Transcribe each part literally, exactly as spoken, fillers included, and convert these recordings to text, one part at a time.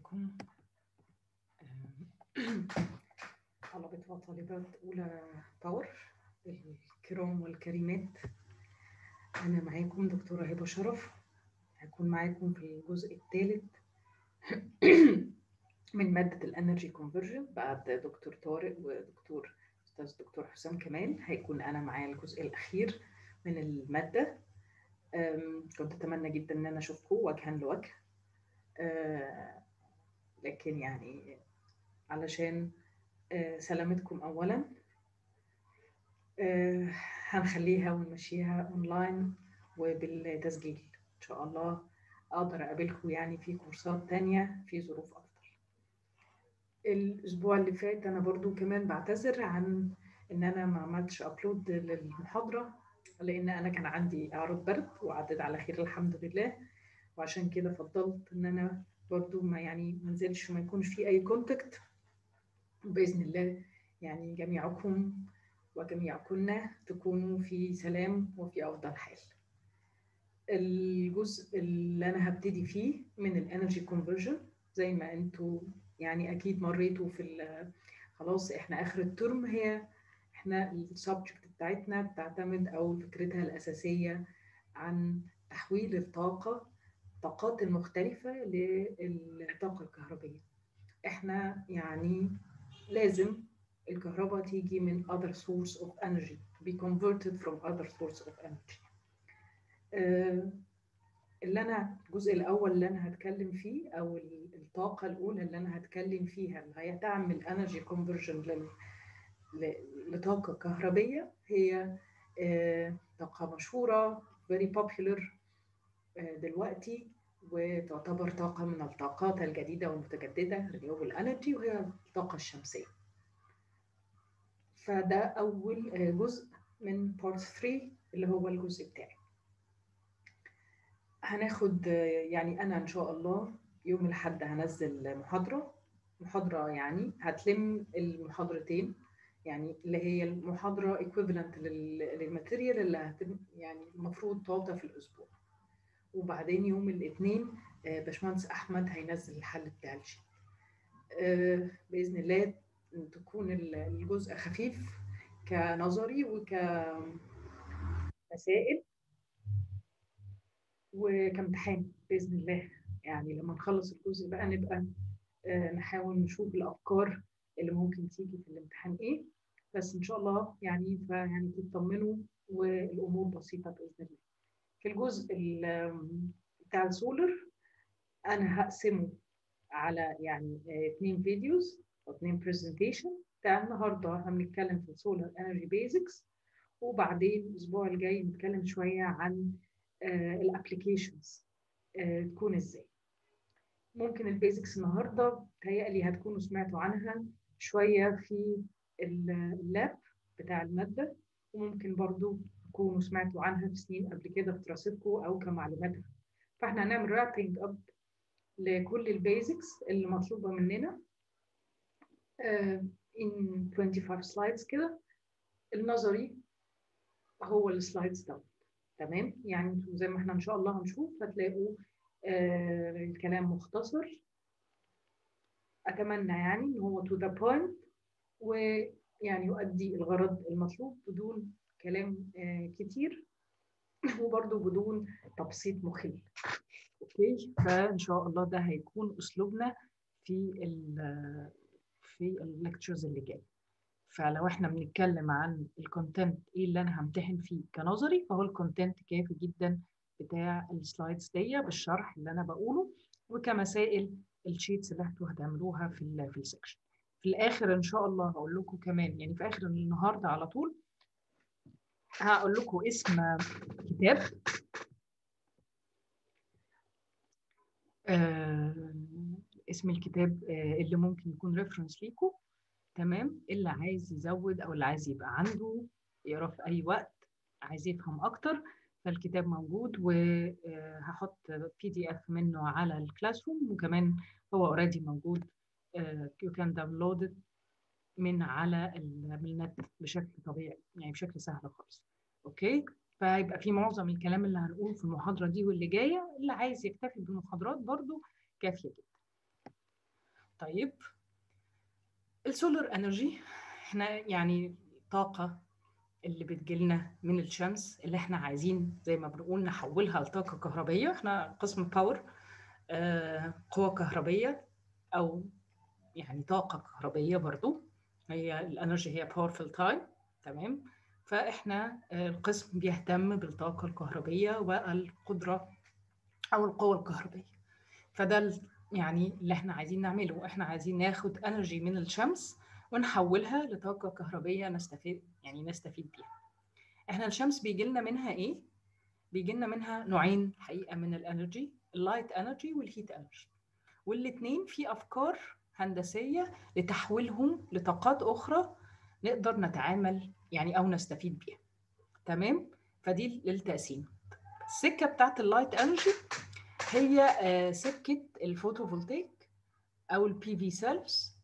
عليكم طلبة وطالبات أولى باور الكرام والكريمات. أنا معاكم دكتورة هبة شرف، هكون معاكم في الجزء الثالث من مادة الانرجي كونفرجن بعد دكتور طارق ودكتور أستاذ دكتور حسام كمال. هيكون أنا معايا الجزء الأخير من المادة. كنت أتمنى جدا إن أنا أشوفكم وجها لوجه، لكن يعني علشان سلامتكم أولا هنخليها ونمشيها أونلاين وبالتسجيل. إن شاء الله أقدر أقابلكم يعني في كورسات تانية في ظروف أفضل. الأسبوع اللي فات أنا برضو كمان بعتذر عن إن أنا ما عملتش أبلود للمحاضرة، لأن أنا كان عندي إعراض برد وعدت على خير الحمد لله، وعشان كده فضلت إن أنا برضو ما يعني منزلش وما يكونش في أي كونتاكت. بإذن الله يعني جميعكم وجميعكن تكونوا في سلام وفي أفضل حال. الجزء اللي أنا هبتدي فيه من الانرجي كونفرجن، زي ما أنتوا يعني أكيد مريتوا في خلاص إحنا آخر الترم، هي إحنا السبجكت بتاعتنا بتعتمد أو فكرتها الأساسية عن تحويل الطاقة الطاقات المختلفة للطاقة الكهربية. إحنا يعني لازم الكهرباء تيجي من other source of energy, to be converted from other source of energy. آه اللي أنا الجزء الأول اللي أنا هتكلم فيه أو الطاقة الأولى اللي أنا هتكلم فيها اللي هي تعمل energy conversion لطاقة كهربية، هي آه طاقة مشهورة very popular آه دلوقتي، وتعتبر طاقة من الطاقات الجديدة والمتجددة renewable energy، وهي الطاقة الشمسية. فده أول جزء من بارت ثلاثة اللي هو الجزء بتاعي. هناخد يعني أنا إن شاء الله يوم الأحد هنزل محاضرة محاضرة يعني هتلم المحاضرتين، يعني اللي هي المحاضرة equivalent للماتيريال اللي هتم يعني المفروض تعطى في الأسبوع. وبعدين يوم الاثنين باشمهندس أحمد هينزل الحل بتاع الشيت. بإذن الله تكون الجزء خفيف كنظري وكمسائل وكامتحان بإذن الله. يعني لما نخلص الجزء بقى نبقى نحاول نشوف الأفكار اللي ممكن تيجي في الامتحان إيه، بس إن شاء الله يعني فيعني تطمنوا والأمور بسيطة بإذن الله. في الجزء بتاع السولر أنا هقسمه على يعني اثنين فيديوز أو اثنين برزنتيشن. بتاع النهارده هنتكلم في السولار انرجي بيزكس، وبعدين الاسبوع الجاي نتكلم شويه عن الابلكيشنز تكون ازاي. ممكن البيزكس النهارده بتهيألي هتكونوا سمعتوا عنها شويه في اللاب بتاع الماده، وممكن برضو تكونوا سمعتوا عنها في سنين قبل كده في دراستكم او كمعلومات. فاحنا هنعمل رابينج اب لكل البيزكس اللي مطلوبه مننا uh, in خمسة وعشرين سلايدز كده. النظري هو السلايدز ده تمام، يعني زي ما احنا ان شاء الله هنشوف هتلاقوا آه الكلام مختصر. اتمنى يعني ان هو to the point ويعني يؤدي الغرض المطلوب بدون كلام آه كتير وبرده بدون تبسيط مخل. اوكي، فان شاء الله ده هيكون اسلوبنا في ال في الليكتشرز اللي جايه. فلو احنا بنتكلم عن الكونتنت ايه اللي انا همتحن فيه كنظري، فهو الكونتنت كافي جدا بتاع السلايدز دي بالشرح اللي انا بقوله، وكمسائل الشيتس اللي انتوا هتعملوها في ال في السكشن. في الاخر ان شاء الله هقول لكم كمان يعني في اخر النهارده على طول هقول لكم اسم كتاب آه اسم الكتاب آه اللي ممكن يكون ريفرنس ليكم، تمام، اللي عايز يزود او اللي عايز يبقى عنده يقرا في اي وقت عايز يفهم اكتر. فالكتاب موجود وهحط بي دي اف منه على الكلاس روم، وكمان هو اوريدي موجود يو كان داونلود من على النت بشكل طبيعي يعني بشكل سهل خالص. اوكي، فيبقى في معظم الكلام اللي هنقوله في المحاضره دي واللي جايه اللي عايز يكتفي بالمحاضرات برضو كافيه جدا. طيب السولار انرجي احنا يعني طاقه اللي بتجيلنا من الشمس اللي احنا عايزين زي ما بنقول نحولها لطاقه كهربيه. احنا قسم باور، آه قوه كهربيه او يعني طاقه كهربيه برضو. هي الانرجي هي باورفul تايم، تمام. فاحنا آه القسم بيهتم بالطاقه الكهربيه والقدره او القوه الكهربيه. فده يعني اللي احنا عايزين نعمله، احنا عايزين ناخد انرجي من الشمس ونحولها لطاقه كهربيه نستفيد يعني نستفيد بيها. احنا الشمس بيجي لنا منها ايه؟ بيجي لنا منها نوعين حقيقه من الانرجي، اللايت انرجي والهيت انرجي، والاثنين في افكار هندسيه لتحويلهم لطاقات اخرى نقدر نتعامل يعني او نستفيد بيها، تمام. فدي للتقسيم. السكه بتاعت اللايت انرجي هي سكه الفوتوفولتيك او البي في سيلز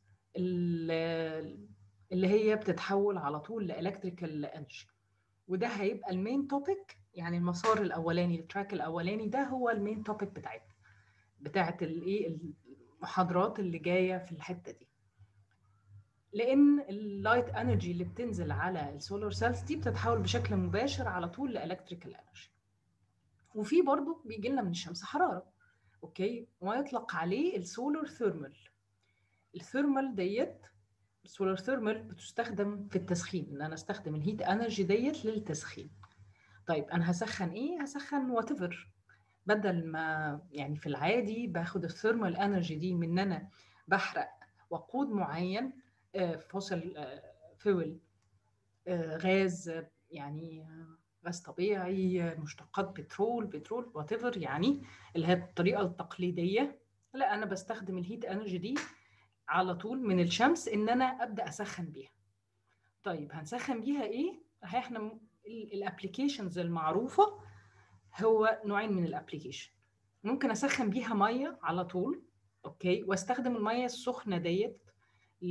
اللي هي بتتحول على طول لالكتريكال انرجي. وده هيبقى المين توبيك، يعني المسار الاولاني التراك الاولاني ده هو المين توبيك بتاعتنا بتاعت الايه المحاضرات اللي جايه في الحته دي. لان اللايت انرجي اللي بتنزل على السولار سيلز دي بتتحول بشكل مباشر على طول لالكتريكال انرجي. وفي برضه بيجي لنا من الشمس حراره، اوكي، ويطلق عليه السولار ثيرمال. الثيرمال ديت السولار ثيرمال بتستخدم في التسخين، ان انا استخدم الهيت انرجي ديت للتسخين. طيب انا هسخن ايه؟ هسخن وات ايفر. بدل ما يعني في العادي باخد الثيرمال انرجي دي من ان انا بحرق وقود معين، فوسل فيول، غاز، يعني غاز طبيعي، مشتقات بترول بترول وات ايفر، يعني اللي هي الطريقه التقليديه. لا، انا بستخدم الهيت انرجي دي على طول من الشمس ان انا ابدا اسخن بيها. طيب هنسخن بيها ايه؟ احنا الابلكيشنز المعروفه هو نوعين من الابلكيشن. ممكن اسخن بيها ميه على طول، اوكي، واستخدم الميه السخنه ديت ل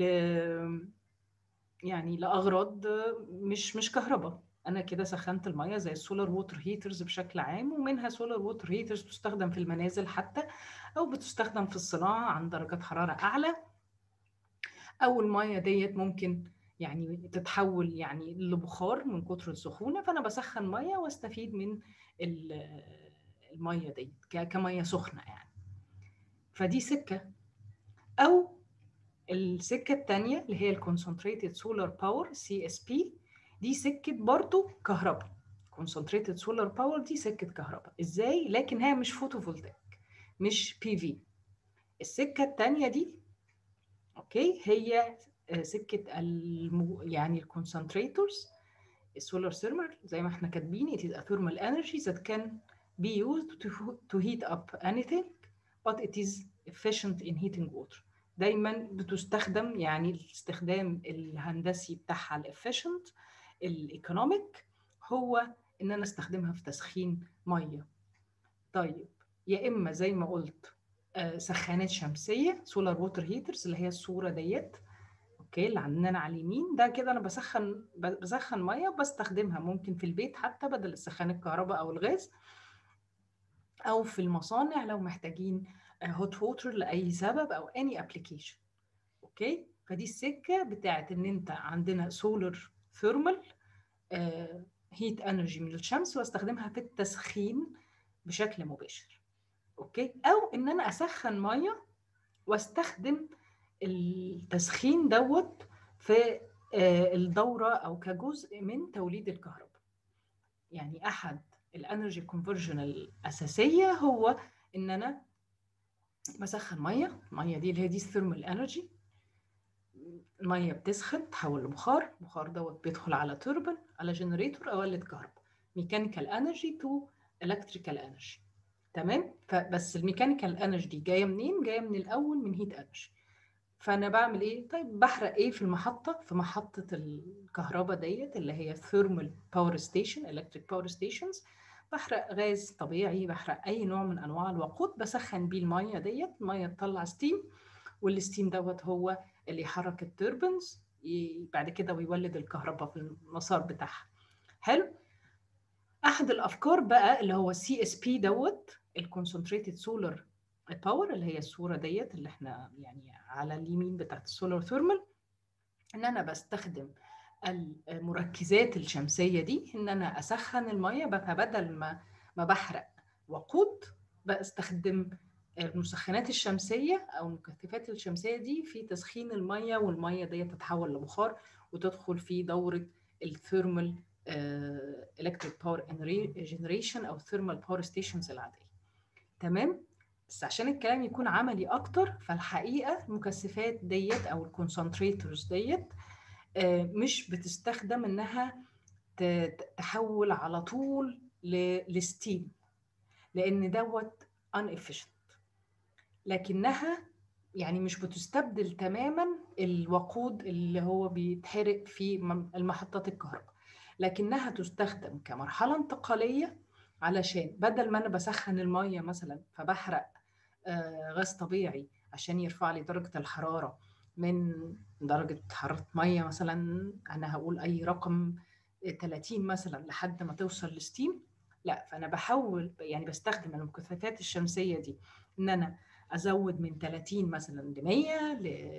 يعني لاغراض مش مش كهرباء. انا كده سخنت الميه زي السولار ووتر هيترز بشكل عام، ومنها سولار ووتر هيترز تستخدم في المنازل حتى، او بتستخدم في الصناعه عند درجات حراره اعلى. او الميه ديت ممكن يعني تتحول يعني لبخار من كتر السخونه، فانا بسخن ميه واستفيد من الميه ديت كميه سخنه يعني. فدي سكه. او السكه الثانيه اللي هي الكونسنتريتد سولار باور سي اس بي، دي سكه برضو كهرباء. كونسنتريتد سولار باور دي سكه كهرباء ازاي؟ لكن هي مش فوتوفولتيك، مش بي في. السكه الثانيه دي اوكي هي سكه المو يعني الكونسنتريتورز السولار ثيرمال زي ما احنا كاتبين. it is a thermal energy that can be used to, to heat up anything but it is efficient in heating water. دايما بتستخدم يعني الاستخدام الهندسي بتاعها الافيشنت الايكونوميك هو ان انا استخدمها في تسخين ميه. طيب يا اما زي ما قلت سخانات شمسيه سولار ووتر هيترز اللي هي الصوره ديت، اوكي، اللي عندنا على اليمين ده كده انا بسخن بسخن ميه بستخدمها ممكن في البيت حتى بدل السخان الكهرباء او الغاز، او في المصانع لو محتاجين هوت ووتر لاي سبب او اني ابلكيشن. اوكي، فدي السكه بتاعت ان انت عندنا سولار ثيرمال هيت انرجي من الشمس واستخدمها في التسخين بشكل مباشر. اوكي، او ان انا اسخن ميه واستخدم التسخين دوت في الدورة أو كجزء من توليد الكهرباء. يعني أحد الانرجي كونفرجن الأساسية هو إن أنا بسخن مية، المية دي اللي هي دي الثيرمال انرجي، المية بتسخن تحول لبخار، البخار دوت بيدخل على توربن على جنريتور أولد كهرباء. ميكانيكال انرجي تو الكتريكال انرجي، تمام. فبس الميكانيكال انرجي دي جاية منين؟ جاية من الأول من هيت انرجي. فانا بعمل ايه؟ طيب بحرق ايه في المحطه؟ في محطه الكهرباء ديت اللي هي ثيرمال باور ستيشن الكتريك باور ستيشنز، بحرق غاز طبيعي، بحرق اي نوع من انواع الوقود، بسخن بيه الميه ديت، الميه تطلع ستيم، والستيم دوت هو اللي يحرك التوربنز بعد كده ويولد الكهرباء في المسار بتاعها. حلو. احد الافكار بقى اللي هو السي اس بي دوت الكونسنتريتد سولار الباور اللي هي الصوره ديت اللي احنا يعني على اليمين بتاعت السولار ثيرمال، ان انا بستخدم المركزات الشمسيه دي ان انا اسخن الميه، بقى بدل ما ما بحرق وقود بستخدم المسخنات الشمسيه او المكثفات الشمسيه دي في تسخين الميه، والميه دي تتحول لبخار وتدخل في دوره الثيرمال الكتريك باور جنريشن او الثيرمال باور ستيشنز العاديه. تمام. بس عشان الكلام يكون عملي اكتر، فالحقيقه المكثفات ديت او الكونسنتريتورز ديت مش بتستخدم انها تحول على طول لستيم، لان دوت inefficient، لكنها يعني مش بتستبدل تماما الوقود اللي هو بيتحرق في المحطات الكهرباء، لكنها تستخدم كمرحلة انتقالية، علشان بدل ما انا بسخن المية مثلا فبحرق غاز طبيعي عشان يرفع لي درجة الحرارة من درجة حرارة مية مثلا، أنا هقول أي رقم ثلاثين مثلا لحد ما توصل لستيم، لا، فأنا بحول يعني بستخدم المكثفات الشمسية دي إن أنا أزود من ثلاثين مثلا ل مية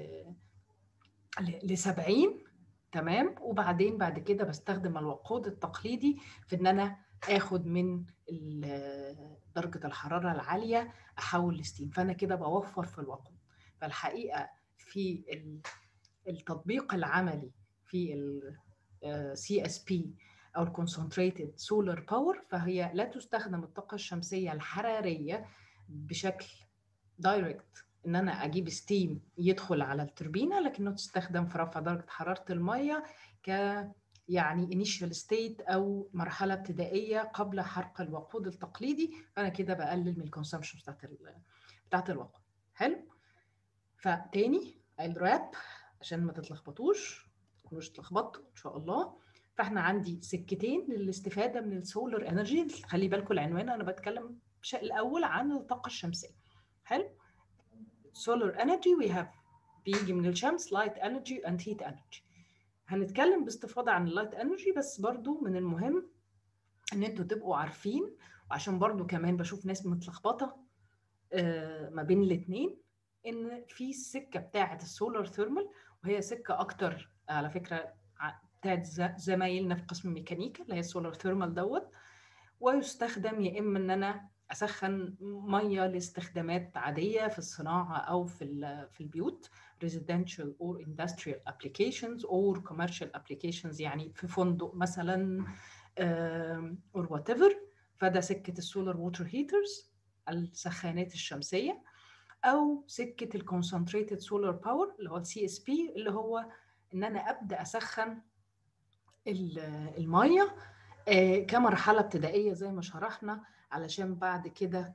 ل سبعين. تمام. وبعدين بعد كده بستخدم الوقود التقليدي في إن أنا اخد من درجة الحرارة العالية احول لستيم، فانا كده بوفر في الوقود. فالحقيقة في التطبيق العملي في ال سي اس بي او ال Concentrated Solar Power، فهي لا تستخدم الطاقة الشمسية الحرارية بشكل دايركت ان انا اجيب ستيم يدخل على التوربينة، لكنه تستخدم في رفع درجة حرارة المية ك يعني initial state أو مرحلة ابتدائية قبل حرق الوقود التقليدي، فأنا كده بقلل من الكونسمشن بتاعت بتاعت الوقود. حلو. فتاني الراب عشان ما تتلخبطوش، مش تلخبطوا إن شاء الله. فاحنا عندي سكتين للاستفادة من السولار انرجي. خلي بالكم العنوان أنا بتكلم بشكل الأول عن الطاقة الشمسية. حلو. سولار انرجي we have بيجي من الشمس لايت انرجي and heat energy. هنتكلم باستفاضة عن اللايت انرجي، بس برضو من المهم ان انتوا تبقوا عارفين، وعشان برضو كمان بشوف ناس متلخبطة ما بين الاثنين، ان في السكة بتاعة السولار ثيرمال، وهي سكة اكتر على فكرة بتاعت زمايلنا في قسم ميكانيكا اللي هي السولار ثيرمال دوت، ويستخدم يا اما ان انا اسخن ميه لاستخدامات عاديه في الصناعه او في في البيوت residential or industrial applications or commercial applications، يعني في فندق مثلا or whatever. فده سكه السولار ووتر هيترز السخانات الشمسيه، او سكه الكونسنتريتد سولار باور اللي هو السي اس بي، اللي هو ان انا ابدا اسخن الميه كمرحلة ابتدائية زي ما شرحنا، علشان بعد كده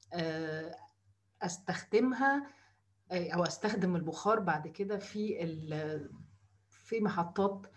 استخدمها او استخدم البخار بعد كده في في محطات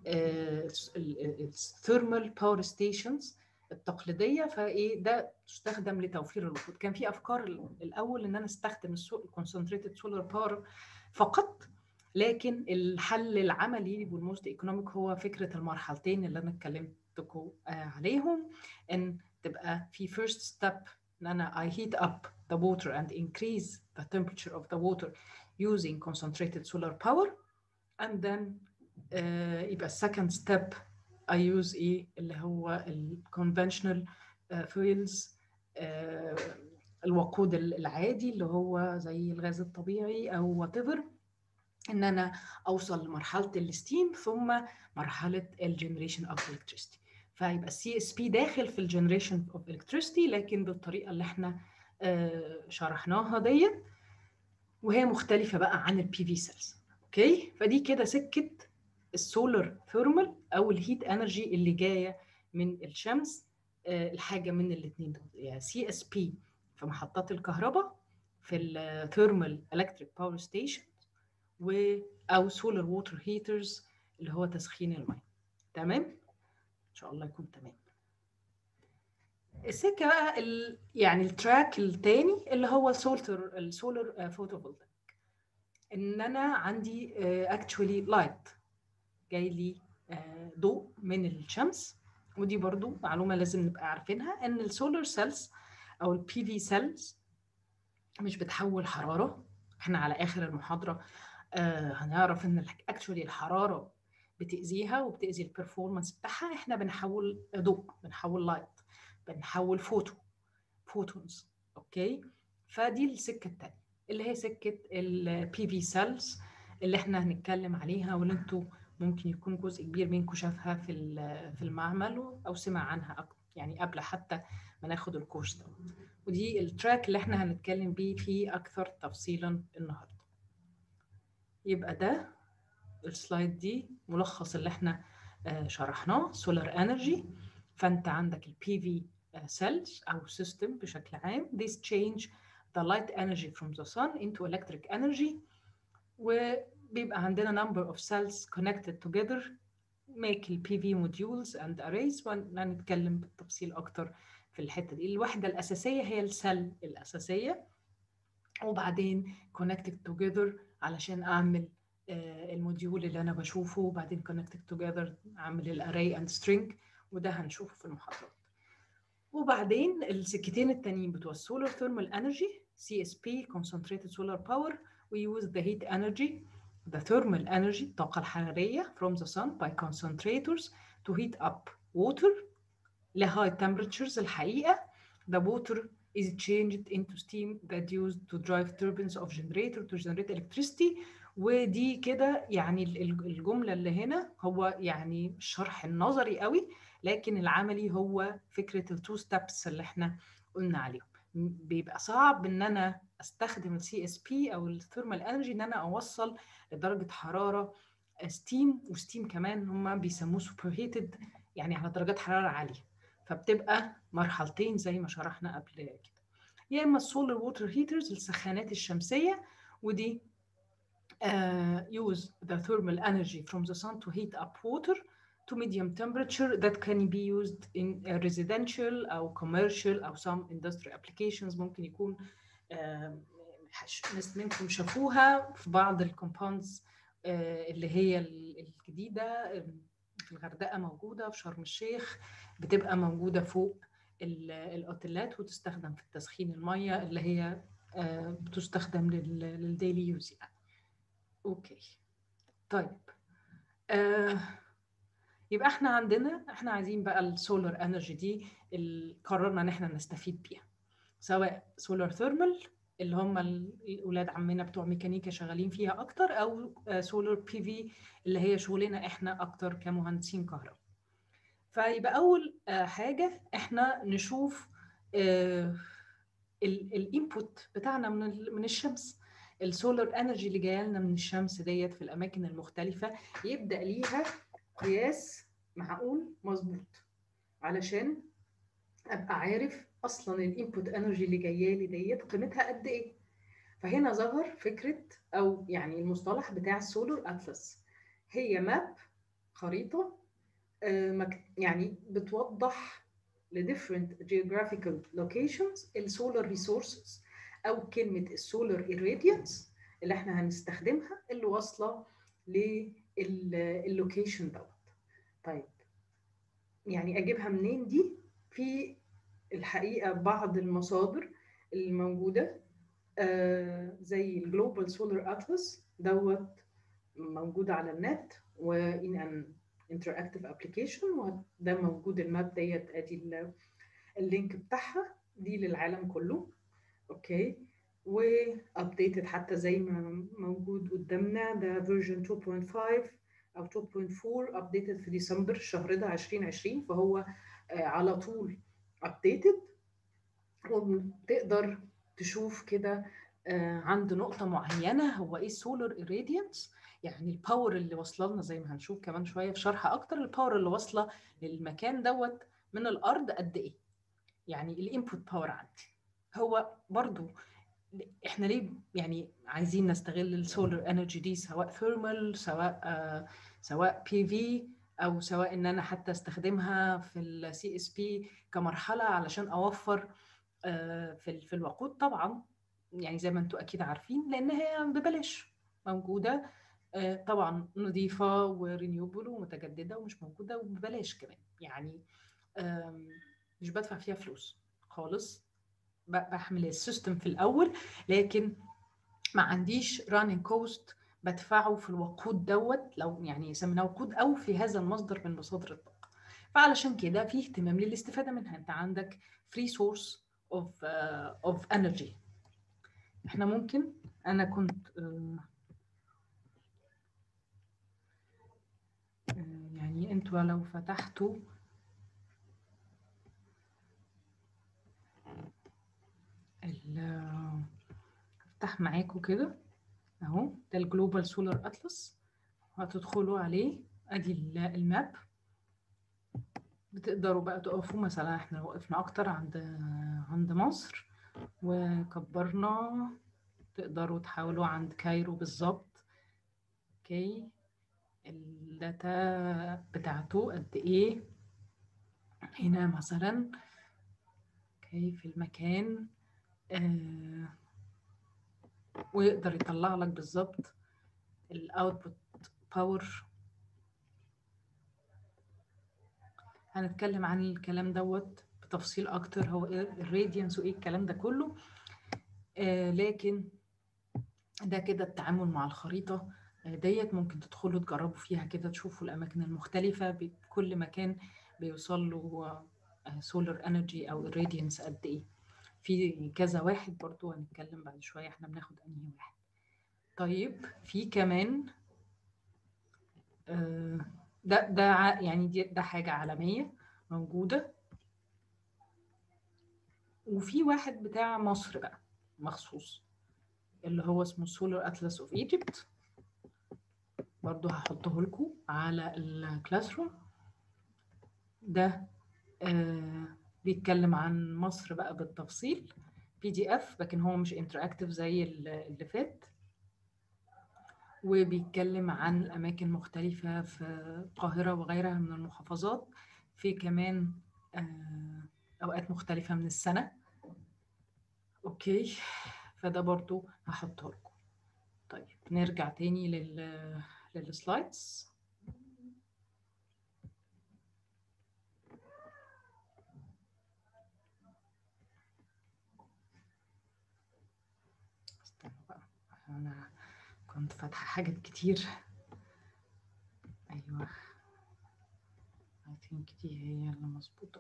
الثيرمال باور ستيشنز التقليديه. فايه ده تستخدم لتوفير الوقود. كان في افكار الاول ان انا استخدم الكونسنتريتد سولار باور فقط، لكن الحل العملي والموست ايكونوميك هو فكره المرحلتين اللي انا اتكلمت عليهم، ان تبقى في first step ان انا I heat up the water and increase the temperature of the water using concentrated solar power, and then uh, يبقى second step I use ايه اللي هو ال conventional uh, fuels uh, الوقود العادي اللي هو زي الغاز الطبيعي او whatever، ان انا اوصل لمرحله الستيم ثم مرحله الجنريشن اوف الكتريستي. فيبقى السي اس بي داخل في الجنريشن اوف الكتريستي، لكن بالطريقه اللي احنا آه شرحناها ديت، وهي مختلفه بقى عن البي في سيلز. اوكي. فدي كده سكه السولار ثيرمال او الهيت انرجي اللي جايه من الشمس. آه الحاجه من الاثنين دول، يعني سي اس بي في محطات الكهرباء في الثيرمال الكتريك باور ستيشن، و او سولار ووتر هيترز اللي هو تسخين الماء. تمام. ان شاء الله يكون تمام. السكه بقى ال... يعني التراك الثاني اللي هو السولار السولار فوتوفولتايك، ان انا عندي اكشولي uh, لايت جاي لي uh, ضوء من الشمس. ودي برضو معلومه لازم نبقى عارفينها، ان السولار سيلز او البي في سيلز مش بتحول حراره. احنا على اخر المحاضره آه هنعرف ان اكشولي الحراره بتاذيها وبتاذي البرفورمانس بتاعها. احنا بنحول ضوء، بنحول لايت، بنحول فوتو فوتونز. اوكي، فدي السكه الثانيه اللي هي سكه البي في سيلز اللي احنا هنتكلم عليها، واللي انتوا ممكن يكون جزء كبير منكم شافها في في المعمل او سمع عنها يعني قبل حتى ما ناخد الكورس ده. ودي التراك اللي احنا هنتكلم بيه فيه اكثر تفصيلا النهارده. يبقى ده السلايد دي ملخص اللي احنا شرحناه. سولار انرجي، فانت عندك البي في cells او سيستم بشكل عام. This change the light energy from the sun into electric energy. وبيبقى عندنا number of cells connected together make ال بي في modules and arrays، وهنتكلم بالتفصيل اكتر في الحته دي. الوحده الاساسيه هي السيل الاساسيه، وبعدين connected together علشان اعمل الموديول اللي انا بشوفه، وبعدين connected together اعمل الاري اند string، وده هنشوفه في المحاضرات. وبعدين السكتين التانيين بتوع السولار ثيرمال انرجي سي اس بي concentrated solar power. we use the heat energy the thermal energy الطاقة الحرارية from the sun by concentrators to heat up water ل high temperatures. الحقيقة the water is changed into steam that used to drive turbines of generator to generate electricity. ودي كده يعني الجملة اللي هنا هو يعني الشرح النظري قوي، لكن العملي هو فكرة التو ستابس اللي احنا قلنا عليهم. بيبقى صعب ان انا استخدم السي اس بي او الثيرمال انرجي ان انا اوصل لدرجة حرارة ستيم، وستيم كمان هم بيسموه سوبر هيتد يعني على درجات حرارة عالية، فبتبقى مرحلتين زي ما شرحنا قبل كده. يا اما السولار ووتر هيترز السخانات الشمسيه، ودي uh, use the thermal energy from the sun to heat up water to medium temperature that can be used in a residential او commercial او some industrial applications. ممكن يكون uh, ناس منكم شافوها في بعض الكومباوندز uh, اللي هي الجديده في الغردقه، موجوده في شرم الشيخ، بتبقى موجوده فوق الاوتيلات وتستخدم في التسخين الميه اللي هي بتستخدم للديلي يوز يعني. اوكي طيب آه يبقى احنا عندنا احنا عايزين بقى السولار انرجي دي اللي قررنا ان احنا نستفيد بيها، سواء سولار ثيرمال اللي هم الاولاد عمنا بتوع ميكانيكا شغالين فيها اكتر، او سولار بي في اللي هي شغلنا احنا اكتر كمهندسين كهرباء. فيبقى اول حاجه احنا نشوف الانبوت بتاعنا من من الشمس. السولار انرجي اللي جايه لنا من الشمس ديت في الاماكن المختلفه يبدا ليها قياس معقول مظبوط علشان ابقى عارف اصلا الانبوت انرجي اللي جايه لي ديت قيمتها قد ايه. فهنا ظهر فكره او يعني المصطلح بتاع السولار اتلس. هي ماب، خريطه يعني بتوضح ل different geographical locations السولار ريسورسز او كلمه السولار irradiance اللي احنا هنستخدمها اللي واصله لللوكيشن دوت. طيب يعني اجيبها منين دي؟ في الحقيقه بعض المصادر الموجوده آه زي الجلوبال سولار اتلس دوت موجود على النت وان ان interactive application، وده موجود الماب ديت ادي اللينك بتاعها دي للعالم كله. اوكي وابديتد حتى زي ما موجود قدامنا، ده فيرجن تو بوينت فايف او تو بوينت فور ابديتد في ديسمبر الشهر ده عشرين عشرين، فهو على طول ابديتد. وتقدر تشوف كده عند نقطة معينة هو ايه السولار irradiance، يعني الباور اللي واصله لنا زي ما هنشوف كمان شوية في شرح اكتر، الباور اللي واصله للمكان دوت من الارض قد ايه، يعني الانبوت باور عندي. هو برضو احنا ليه يعني عايزين نستغل السولار انرجي دي، سواء ثيرمال سواء آه سواء بي في او سواء ان انا حتى استخدمها في السي اس بي كمرحلة علشان اوفر آه في في الوقود طبعا، يعني زي ما انتم اكيد عارفين لان هي ببلاش موجودة آه طبعا نظيفة ورينيوبل ومتجددة ومش موجودة وببلاش كمان، يعني مش بدفع فيها فلوس خالص. بحمل السيستم في الاول، لكن ما عنديش رانينج كوست بدفعه في الوقود دوت، لو يعني يسميناه وقود او في هذا المصدر من مصادر الطاقه. فعلشان كده في اهتمام للاستفاده منها. انت عندك free source of uh, of energy. احنا ممكن، انا كنت uh, uh, يعني انتوا لو فتحتوا افتح معاكم كده اهو، ده الجلوبال سولار اتلس، هتدخلوا عليه، ادي الماب. بتقدروا بقى تقفوا مثلا، احنا وقفنا اكتر عند عند مصر وكبرنا، تقدروا تحاولوا عند كايرو بالظبط. اوكي، الداتا بتاعته قد ايه هنا مثلا. اوكي، في المكان آه ويقدر يطلع لك بالظبط الاوتبوت باور. هنتكلم عن الكلام دوت بتفصيل اكتر، هو ايه الراديانس وايه الكلام ده كله. آه لكن ده كده التعامل مع الخريطة ديت، ممكن تدخلوا تجربوا فيها كده، تشوفوا الأماكن المختلفة، بكل مكان بيوصل له سولار انرجي أو الراديانس قد إيه. في كذا واحد برضو هنتكلم بعد شوية احنا بناخد أنهي واحد. طيب في كمان ده ده يعني دي ده حاجة عالمية موجودة، وفي واحد بتاع مصر بقى مخصوص اللي هو اسمه سولار اتلس اوف ايجيبت، برضو هحطه لكم على الكلاس روم. ده آه بيتكلم عن مصر بقى بالتفصيل، بي دي اف، لكن هو مش انتراكتيف زي اللي فات، وبيتكلم عن أماكن مختلفة في القاهرة وغيرها من المحافظات، في كمان آه أوقات مختلفة من السنة. أوكي، فده برضو هحطه لكم. طيب نرجع تاني لل للسلايدز. استنى بقى، أنا كنت فاتحة حاجات كتير. أيوة، I think دي هي اللي مظبوطة.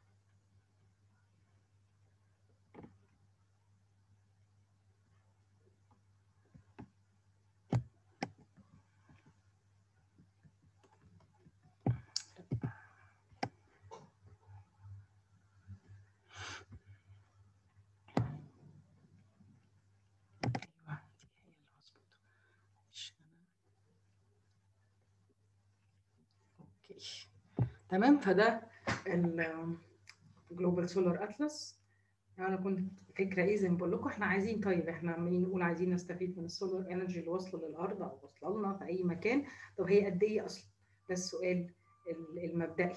تمام، فده الجلوبال سولار اتلس. انا كنت فكره ايه، زي ما بقول لكم احنا عايزين، طيب احنا عمالين نقول عايزين نستفيد من السولار انرجي اللي واصله للارض او واصله لنا في اي مكان. طب هي قد ايه اصلا؟ ده السؤال المبدئي.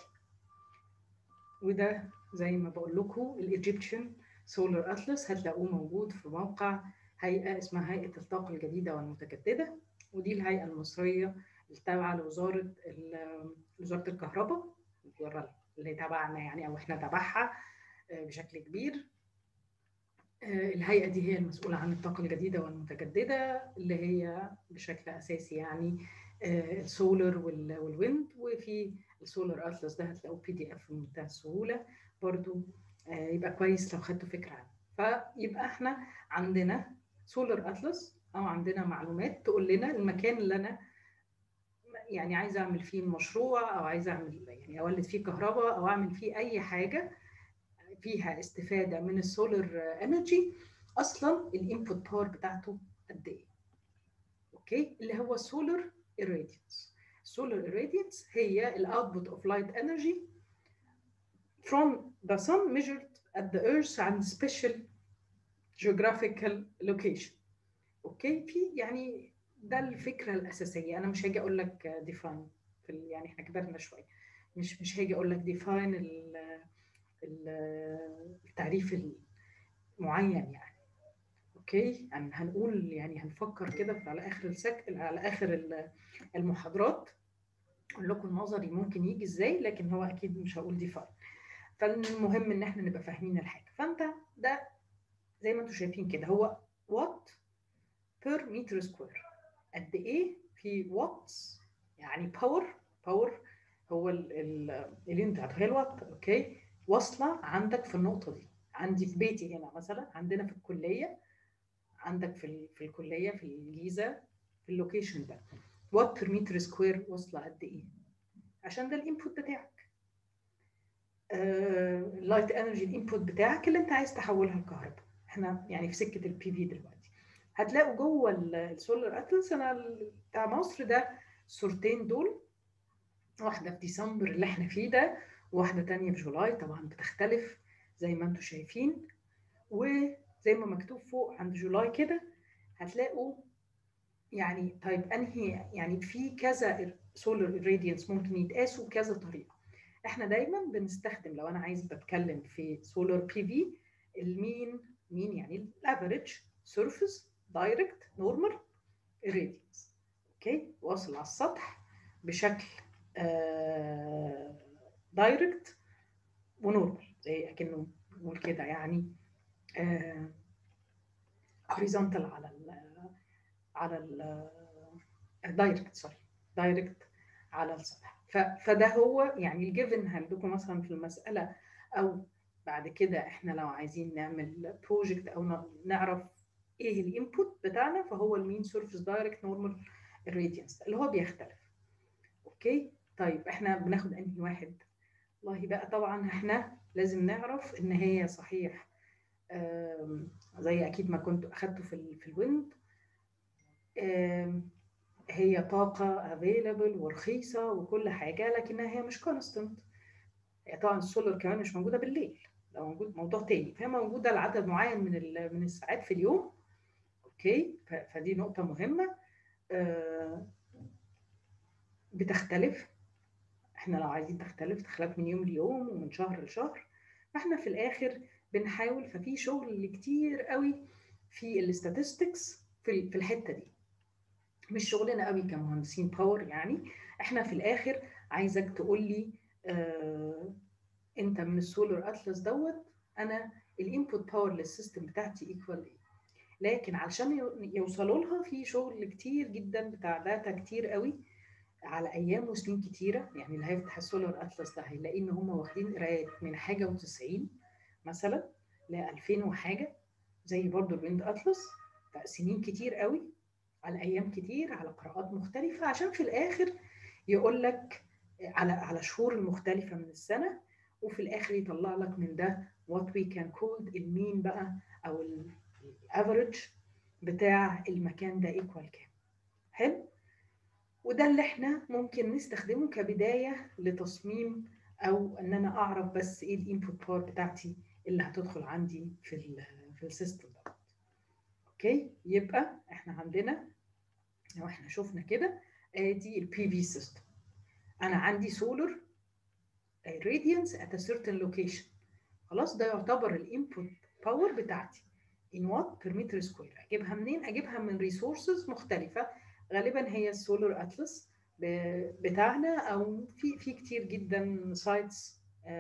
وده زي ما بقول لكم الايجيبشن سولار اتلس هتلاقوه موجود في موقع هيئه اسمها هيئه الطاقه الجديده والمتجدده، ودي الهيئه المصريه التابعه لوزاره وزاره الكهرباء، اللي تبعنا يعني، او احنا تبعها بشكل كبير. الهيئه دي هي المسؤوله عن الطاقه الجديده والمتجدده، اللي هي بشكل اساسي يعني السولار والويند. وفي السولار اتلس ده هتلاقوه بي دي اف بمنتهى السهوله برضو، يبقى كويس لو خدتوا فكره عنه. فيبقى احنا عندنا سولار اتلس، او عندنا معلومات تقول لنا المكان اللي انا يعني عايزه اعمل فيه مشروع، او عايزه اعمل يعني اولد فيه كهرباء، او اعمل فيه اي حاجه فيها استفاده من السولار انرجي، اصلا الانبوت باور بتاعته قد ايه. اوكي، اللي هو السولار irradiance. السولار irradiance هي الاوتبوت اوف لايت انرجي from the sun measured at the earth and special geographical location. اوكي، في يعني ده الفكره الاساسيه. انا مش هاجي اقول لك ديفاين في يعني احنا كبرنا شويه، مش مش هاجي اقول لك ديفاين التعريف المعين يعني. اوكي، يعني هنقول يعني هنفكر كده على اخر السك على اخر المحاضرات اقول لكم النظري ممكن يجي ازاي، لكن هو اكيد مش هقول ديفاين. فالمهم ان احنا نبقى فاهمين الحاجه. فانت ده زي ما انتم شايفين كده هو وات بير متر سكوير، قد ايه في واتس يعني باور. باور هو اليونت هي الوات. اوكي، واصله عندك في النقطه دي. عندي في بيتي هنا مثلا، عندنا في الكليه، عندك في في الكليه في الجيزه في اللوكيشن ده وات بير متر سكوير واصله قد ايه، عشان ده الانبوت بتاعك. اللايت انرجي الانبوت بتاعك اللي انت عايز تحولها لكهرباء. احنا يعني في سكه البي في دلوقتي. هتلاقوا جوه السولار اتلس انا بتاع مصر ده الصورتين دول، واحده في ديسمبر اللي احنا فيه ده، وواحده تانية في جولاي، طبعا بتختلف زي ما انتم شايفين. وزي ما مكتوب فوق عند جولاي كده هتلاقوا يعني طيب انهي، يعني في كذا سولار راديانس ممكن يتقاسوا بكذا طريقه. احنا دايما بنستخدم، لو انا عايز بتكلم في سولار بي في، المين مين يعني الافريج سيرفيس دايركت نورمال راديانس. اوكي، واصل على السطح بشكل آه دايركت ونورمال، زي اكنه نقول كده يعني آه هوريزونتال على ال على ال دايركت سوري دايركت على السطح. فده هو يعني الجيفن عندكم مثلا في المساله، او بعد كده احنا لو عايزين نعمل بروجكت او نعرف ايه الانبوت بتاعنا، فهو المين سيرفيس دايركت نورمال الراديانس اللي هو بيختلف. اوكي، طيب احنا بناخد انهي واحد؟ والله بقى طبعا احنا لازم نعرف ان هي صحيح زي اكيد ما كنتوا اخدتوا في في الويند، هي طاقة available ورخيصة وكل حاجة، لكنها هي مش كونستنت. طبعا السولار كمان مش موجودة بالليل، لو موجود موضوع تاني، فهي موجودة لعدد معين من من الساعات في اليوم. اوكي، فدي نقطة مهمة. آه بتختلف، احنا لو عايزين تختلف تختلف من يوم ليوم ومن شهر لشهر. فاحنا في الاخر بنحاول، ففي شغل كتير قوي في الاستاتستكس في في الحتة دي، مش شغلنا قوي كمهندسين باور. يعني احنا في الاخر عايزك تقول لي آه انت من السولار اتلس دوت انا الانبوت باور للسيستم بتاعتي ايكوال ايه. لكن علشان يوصلوا لها في شغل كتير جدا بتاع داتا كتير قوي على ايام وسنين كتيره. يعني اللي هيفتح السولار اتلس ده هيلاقي ان هم واخدين قرايات من حاجه وتسعين مثلا ل ألفين وحاجه، زي برضو الويند اتلس، سنين كتير قوي على ايام كتير على قراءات مختلفه، عشان في الاخر يقول لك على على شهور المختلفه من السنه، وفي الاخر يطلع لك من ده what we can call المين بقى او الافريج بتاع المكان ده ايكوال كام. حلو، وده اللي احنا ممكن نستخدمه كبدايه لتصميم، او ان انا اعرف بس ايه الانبوت باور بتاعتي اللي هتدخل عندي في ال في السيستم ده. اوكي، يبقى احنا عندنا لو احنا شفنا كده ادي البي في سيستم، انا عندي سولار راديانس ات ا سيرتن لوكيشن. خلاص، ده يعتبر الانبوت باور بتاعتي ان وات بير متر سكوير. اجيبها منين؟ اجيبها من ريسورسز مختلفه، غالبا هي السولار اتلس بتاعنا، او في في كتير جدا سايتس.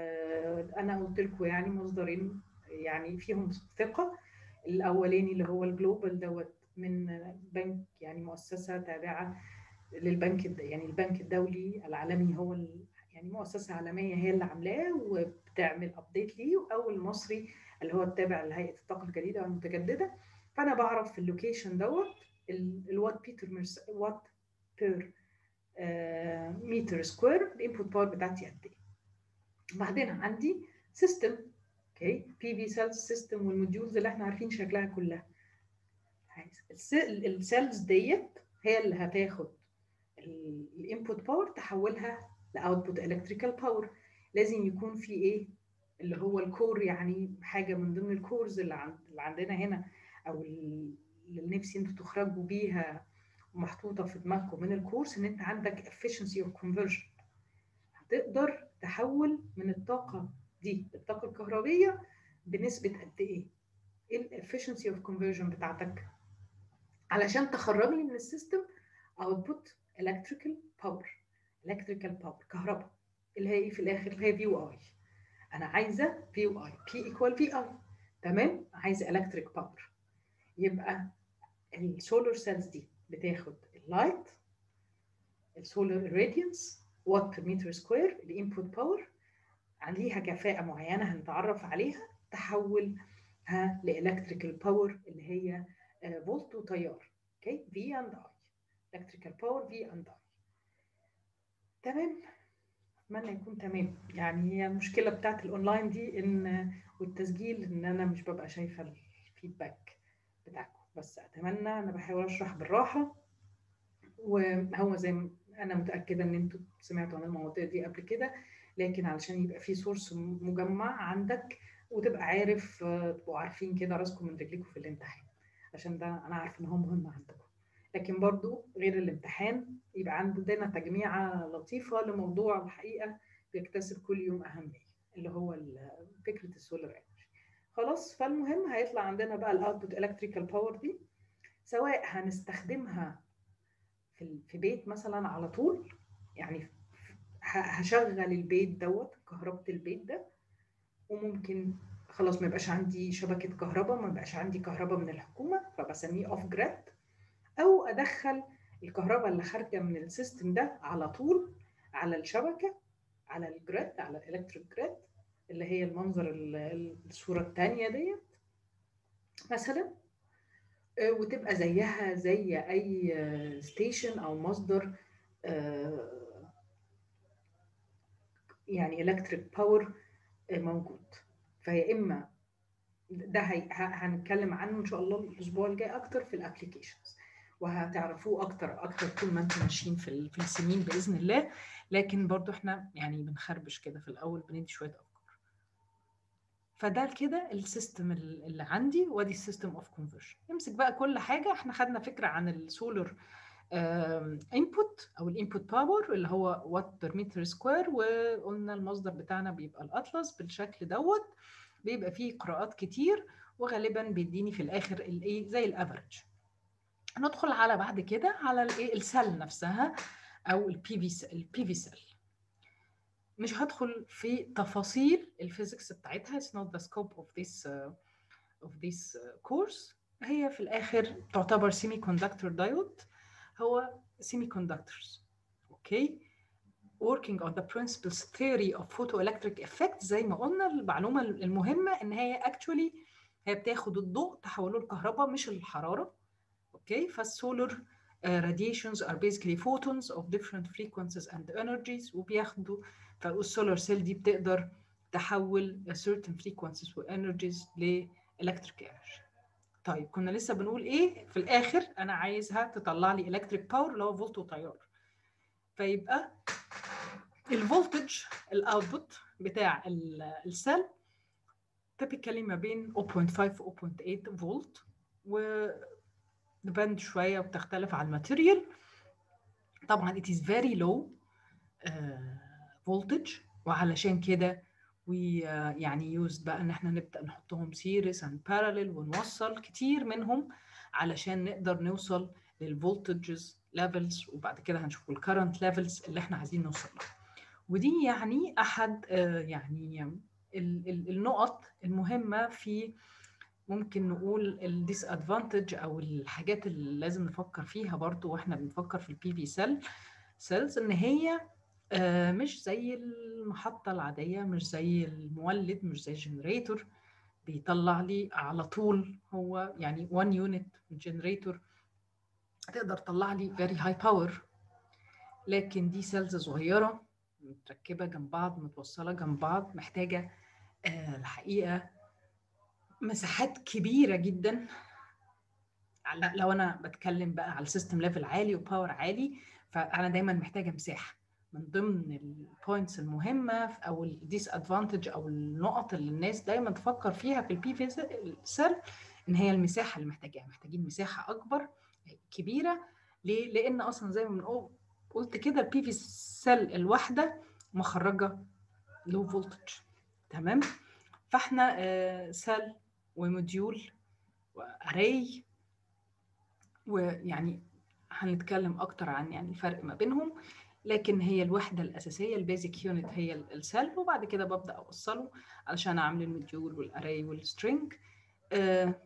انا قلت لكم يعني مصدرين يعني فيهم ثقه. الاولاني اللي هو الجلوبال دوت من بنك، يعني مؤسسه تابعه للبنك، يعني البنك الدولي العالمي، هو يعني مؤسسه عالميه هي اللي عاملاه وبتعمل ابديت ليه، او المصري اللي هو التابع لهيئه الطاقه الجديده والمتجدده. فانا بعرف في اللوكيشن دوت الوات بيتر وات بير متر سكوير الانبوت باور بتاعتي قد ايه. بعدين عندي سيستم، اوكي، بي في سيلز سيستم والموديولز اللي احنا عارفين شكلها كلها. السيلز ديت هي اللي هتاخد الانبوت باور تحولها لاوتبوت الكتريكال باور. لازم يكون في ايه اللي هو الكور، يعني حاجه من ضمن الكورز اللي, عند اللي عندنا هنا، او اللي نفسي انتوا تخرجوا بيها ومحطوطه في دماغكم من الكورس، ان انت عندك efficiency of conversion. هتقدر تحول من الطاقه دي للطاقه الكهربيه بنسبه قد ايه؟ ايه الافشنسي اوف كونفرجن بتاعتك علشان تخرج لي من السيستم اوتبوت الكتريكال باور. الكتريكال باور كهرباء اللي هي في الاخر اللي هي في يو اي. انا عايزه في يو اي، بي ايكوال في اي. تمام، عايزه الكتريك باور. يبقى السولار سيلز دي بتاخد اللايت، السولار راديانس، وات بير متر سكوير، الانبوت باور، عليها كفاءه معينه هنتعرف عليها، تحولها لالكتريكال باور اللي هي فولت وتيار. اوكي، في اند اي، الكتريكال باور في اند اي. تمام، اتمنى يكون تمام. يعني هي المشكله بتاعت الاونلاين دي ان والتسجيل ان انا مش ببقى شايفه الفيدباك بتاعكم، بس اتمنى، انا بحاول اشرح بالراحه، وهو زي ما انا متاكده ان انتوا سمعتوا عن المواضيع دي قبل كده، لكن علشان يبقى في سورس مجمع عندك وتبقى عارف، تبقوا عارفين كده راسكم من رجليكم في الامتحان، عشان ده انا عارفه ان هو مهم عندكم. لكن برضو غير الامتحان يبقى عندنا تجميعه لطيفه لموضوع الحقيقه بيكتسب كل يوم اهميه، اللي هو فكره السولار انرجي. خلاص، فالمهم هيطلع عندنا بقى الاوتبوت الكتريكال باور دي، سواء هنستخدمها في في بيت مثلا على طول، يعني هشغل البيت دوت كهربة البيت ده، وممكن خلاص ما يبقاش عندي شبكة كهرباء، ما يبقاش عندي كهرباء من الحكومة فبسميه اوف جريد، او ادخل الكهرباء اللي خارجة من السيستم ده على طول على الشبكة، على الجريد، على الالكتريك جريد، اللي هي المنظر الصورة الثانية ديت مثلا، وتبقى زيها زي اي ستيشن او مصدر يعني الكتريك باور موجود. فيا اما ده هي هنتكلم عنه ان شاء الله الاسبوع الجاي اكتر في الابلكيشنز، وهتعرفوه اكتر اكتر طول ما انتم ماشيين في في السنين باذن الله. لكن برضو احنا يعني بنخربش كده في الاول، بندي شويه افكار. فده كده السيستم اللي عندي، وادي السيستم اوف كونفرجن. نمسك بقى كل حاجه. احنا خدنا فكره عن السولار انبوت او الانبوت باور اللي هو وات بير متر سكوير، وقلنا المصدر بتاعنا بيبقى الاطلس بالشكل دوت، بيبقى فيه قراءات كتير، وغالبا بيديني في الاخر الايه زي الافريج. ندخل على بعد كده على الايه السيل نفسها او البي في البي في سيل. مش هدخل في تفاصيل الفيزيكس بتاعتها، it's not the scope of this uh, of this uh, course. هي في الاخر تعتبر سيمي كوندكتور دايود، هو semiconductors. اوكي، working on the principles theory of photoelectric effect. زي ما قلنا المعلومه المهمه ان هي actually هي بتاخد الضوء تحوله لكهرباء مش الحراره. اوكي، فالسولار uh, radiations are basically photons of different frequencies and energies، وبياخدوا فالسولار سيل دي بتقدر تحول certain frequencies و energies ل electric energy. طيب كنا لسه بنقول ايه في الاخر؟ انا عايزها تطلع لي الكتريك باور اللي هو فولت وتيار. فيبقى الفولتج الاوتبوت بتاع السيل تيبيكالي ما بين صفر فاصلة خمسة و صفر فاصلة ثمانية فولت، وديبند شويه وبتختلف على الماتيريال. طبعا it is very low uh, voltage، وعلشان كده ويعني يوز بقى ان احنا نبدا نحطهم سيريس اند باراليل ونوصل كتير منهم علشان نقدر نوصل للفولتجز ليفلز، وبعد كده هنشوف الكرنت ليفلز اللي احنا عايزين نوصل لها. ودي يعني احد يعني النقط المهمه في ممكن نقول الديس ادفانتج او الحاجات اللي لازم نفكر فيها برضو واحنا بنفكر في البي في سيل سيلز، ان هي مش زي المحطة العادية، مش زي المولد، مش زي الجنريتور بيطلع لي على طول. هو يعني one unit generator تقدر تطلع لي very high power، لكن دي سيلز صغيرة متركبة جنب بعض، متوصلة جنب بعض، محتاجة آه الحقيقة مساحات كبيرة جدا. لو أنا بتكلم بقى على السيستم ليفل عالي وباور عالي، فأنا دايما محتاجة مساحة. من ضمن البوينتس المهمه او الديس ادفانتج او النقط اللي الناس دايما تفكر فيها في البي في سيل ان هي المساحه اللي محتاجاها، محتاجين مساحه اكبر كبيره. ليه؟ لان اصلا زي ما بنقول قلت كده البي في سيل الواحده مخرجه لو فولتج. تمام، فاحنا آه سيل وموديول واري، ويعني هنتكلم اكتر عن يعني الفرق ما بينهم، لكن هي الوحده الاساسيه البيزك يونت هي السيل، وبعد كده ببدا اوصله علشان اعمل الموديول والاري والسترينج. آه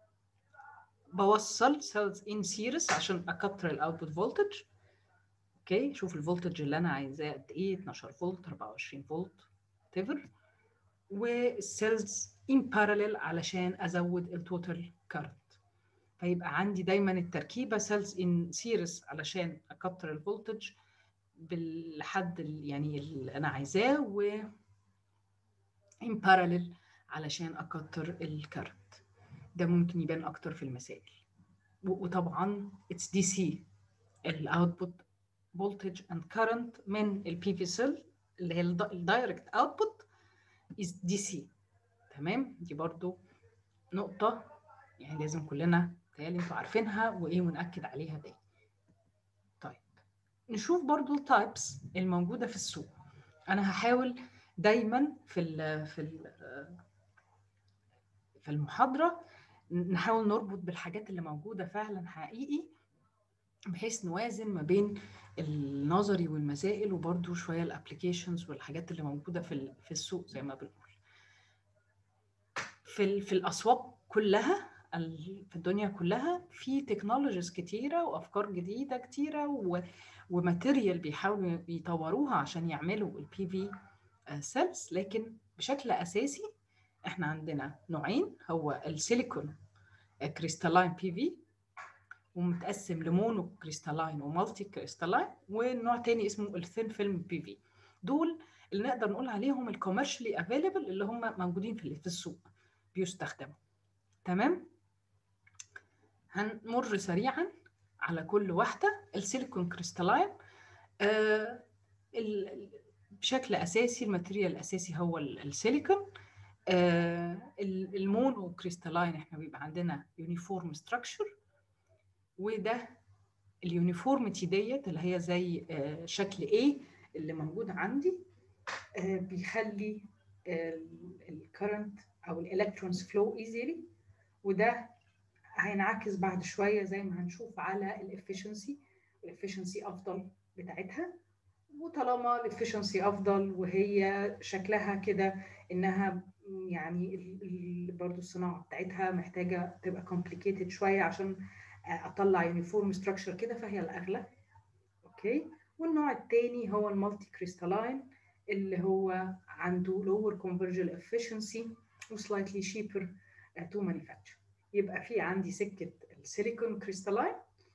بوصل سيلز ان سيريس عشان اكتر الاوتبوت فولتج. اوكي، شوف الفولتج اللي انا عايزاه قد ايه، اتناشر فولت، اربعة وعشرين فولت تيفر. والسيلز ان باراليل علشان ازود التوتال كارنت. فيبقى عندي دايما التركيبه سيلز ان سيريس علشان اكتر الفولتج بالحد يعني اللي انا عايزاه، و ان باراليل علشان اكتر الكارنت. ده ممكن يبان اكتر في المسائل. وطبعا اتس دي سي، الاوتبوت فولتج اند كارنت من البي في سيل اللي هي الدايركت اوتبوت از دي سي. تمام، دي برضو نقطه يعني لازم كلنا تهيألي انتوا عارفينها وايه ونأكد عليها دايما. طيب نشوف برضو التايبس الموجوده في السوق. انا هحاول دايما في ال في ال في المحاضره نحاول نربط بالحاجات اللي موجوده فعلا حقيقي، بحيث نوازن ما بين النظري والمسائل، وبرضو شويه الابلكيشنز والحاجات اللي موجوده في في السوق زي ما بنقول. في في الاسواق كلها في الدنيا كلها في تكنولوجيز كتيره وافكار جديده كتيره وماتيريال بيحاولوا يطوروها عشان يعملوا البي في سيلز. لكن بشكل اساسي احنا عندنا نوعين، هو السيليكون كريستالاين بي في، ومتقسم لمونو كريستالاين ومالتي كريستالاين، والنوع تاني اسمه الثين فيلم بي في. دول اللي نقدر نقول عليهم الكوميرشلي افيلبل، اللي هم موجودين في في السوق بيستخدموا. تمام، هنمر سريعا على كل واحده. السيليكون كريستالاين آه بشكل اساسي الماتيريال الاساسي هو السيليكون. آه المونو كريستالاين احنا بيبقى عندنا يونيفورم ستراكشر، وده اليونيفورميتي ديت اللي هي زي آه شكل A اللي موجود عندي آه بيخلي الكرنت او الالكترونز فلو ايزيلي، وده هينعكس بعد شويه زي ما هنشوف على الافشنسي الافشنسي افضل بتاعتها. وطالما الافشنسي افضل وهي شكلها كده انها يعني برضو الصناعه بتاعتها محتاجه تبقى complicated شويه عشان اطلع يونيفورم ستراكشر كده، فهي الاغلى. اوكي، والنوع الثاني هو المالتي كريستالاين اللي هو عنده lower conversion efficiency و slightly cheaper to manufacture. يبقى في عندي سكه السيليكون كريستالاين،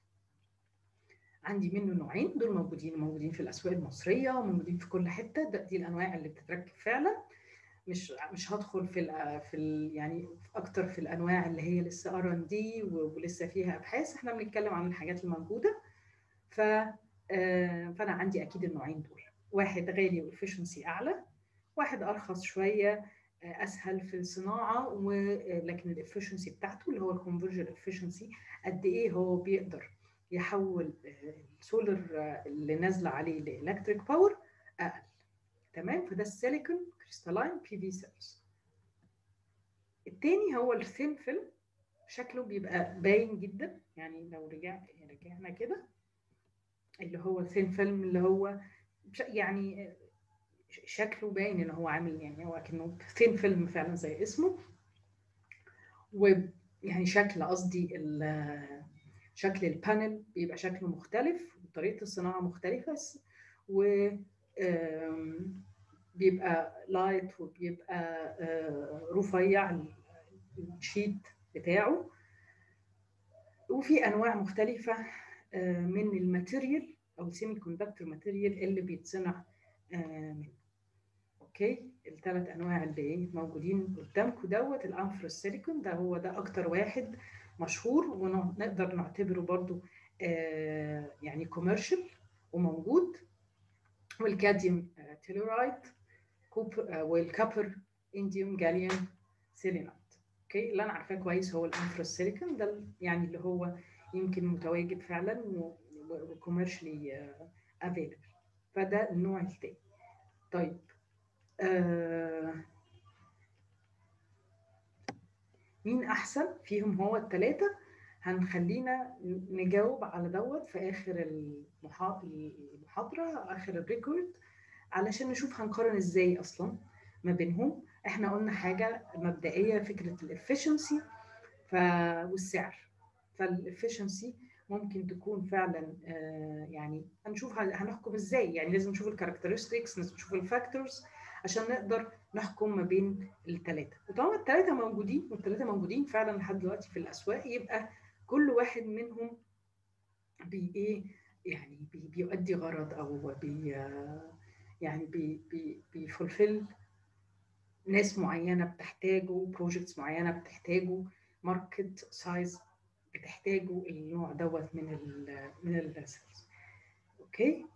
عندي منه نوعين، دول موجودين موجودين في الاسواق المصريه وموجودين في كل حته. ده دي الانواع اللي بتتركب فعلا. مش مش هدخل في ال في ال يعني اكتر في الانواع اللي هي لسه ار ان دي ولسه فيها ابحاث، احنا بنتكلم عن الحاجات الموجوده. ف فانا عندي اكيد النوعين دول، واحد غالي وافشنسي اعلى، واحد ارخص شويه اسهل في الصناعه، ولكن الافشنسي بتاعته اللي هو الكونفرجن افشنسي قد ايه هو بيقدر يحول السولر اللي نازله عليه لالكتريك باور اقل. تمام، فده السيليكون كريستالاين بي في سيلز. التاني هو الثين فيلم، شكله بيبقى باين جدا، يعني لو رجع رجعنا كده اللي هو الثين فيلم اللي هو يعني شكله باين ان هو عامل يعني هو كأنه ثين فيلم فعلا زي اسمه. ويعني شكل قصدي شكل البانل بيبقى شكله مختلف وطريقة الصناعة مختلفة، و بيبقى لايت وبيبقى رفيع الشيت بتاعه. وفي انواع مختلفة من الماتيريال او السيمي كوندكتور ماتيريال اللي بيتصنع منه. اوكي، الثلاث انواع اللي موجودين قدامكم دوت الانفرس سيليكون ده هو ده اكتر واحد مشهور ونقدر نعتبره برضو آه يعني كوميرشال وموجود، والكاديوم آه تيلورايد آه والكابر انديوم جاليوم سيلينايد. اوكي، اللي انا عارفاه كويس هو الانفرس سيليكون ده يعني اللي هو يمكن متواجد فعلا وكوميرشلي افيلبل، فده النوع الثاني. طيب آه مين احسن فيهم؟ هو الثلاثه. هنخلينا نجاوب على دوت في اخر المحاضره اخر الريكورد علشان نشوف هنقارن ازاي اصلا ما بينهم. احنا قلنا حاجه مبدئيه، فكره الافشنسي ف والسعر. فالافشنسي ممكن تكون فعلا آه يعني هنشوف هنحكم ازاي، يعني لازم نشوف الكاركترستكس، لازم نشوف الفاكتورز عشان نقدر نحكم ما بين الثلاثه. وطالما الثلاثه موجودين والثلاثه موجودين فعلا لحد دلوقتي في الاسواق، يبقى كل واحد منهم بي ايه يعني بي بيؤدي غرض او بي يعني بي بي بيفولفل ناس معينه بتحتاجه، بروجكتس معينه بتحتاجه، ماركت سايز بتحتاجه النوع دوت من ال من السيلز. اوكي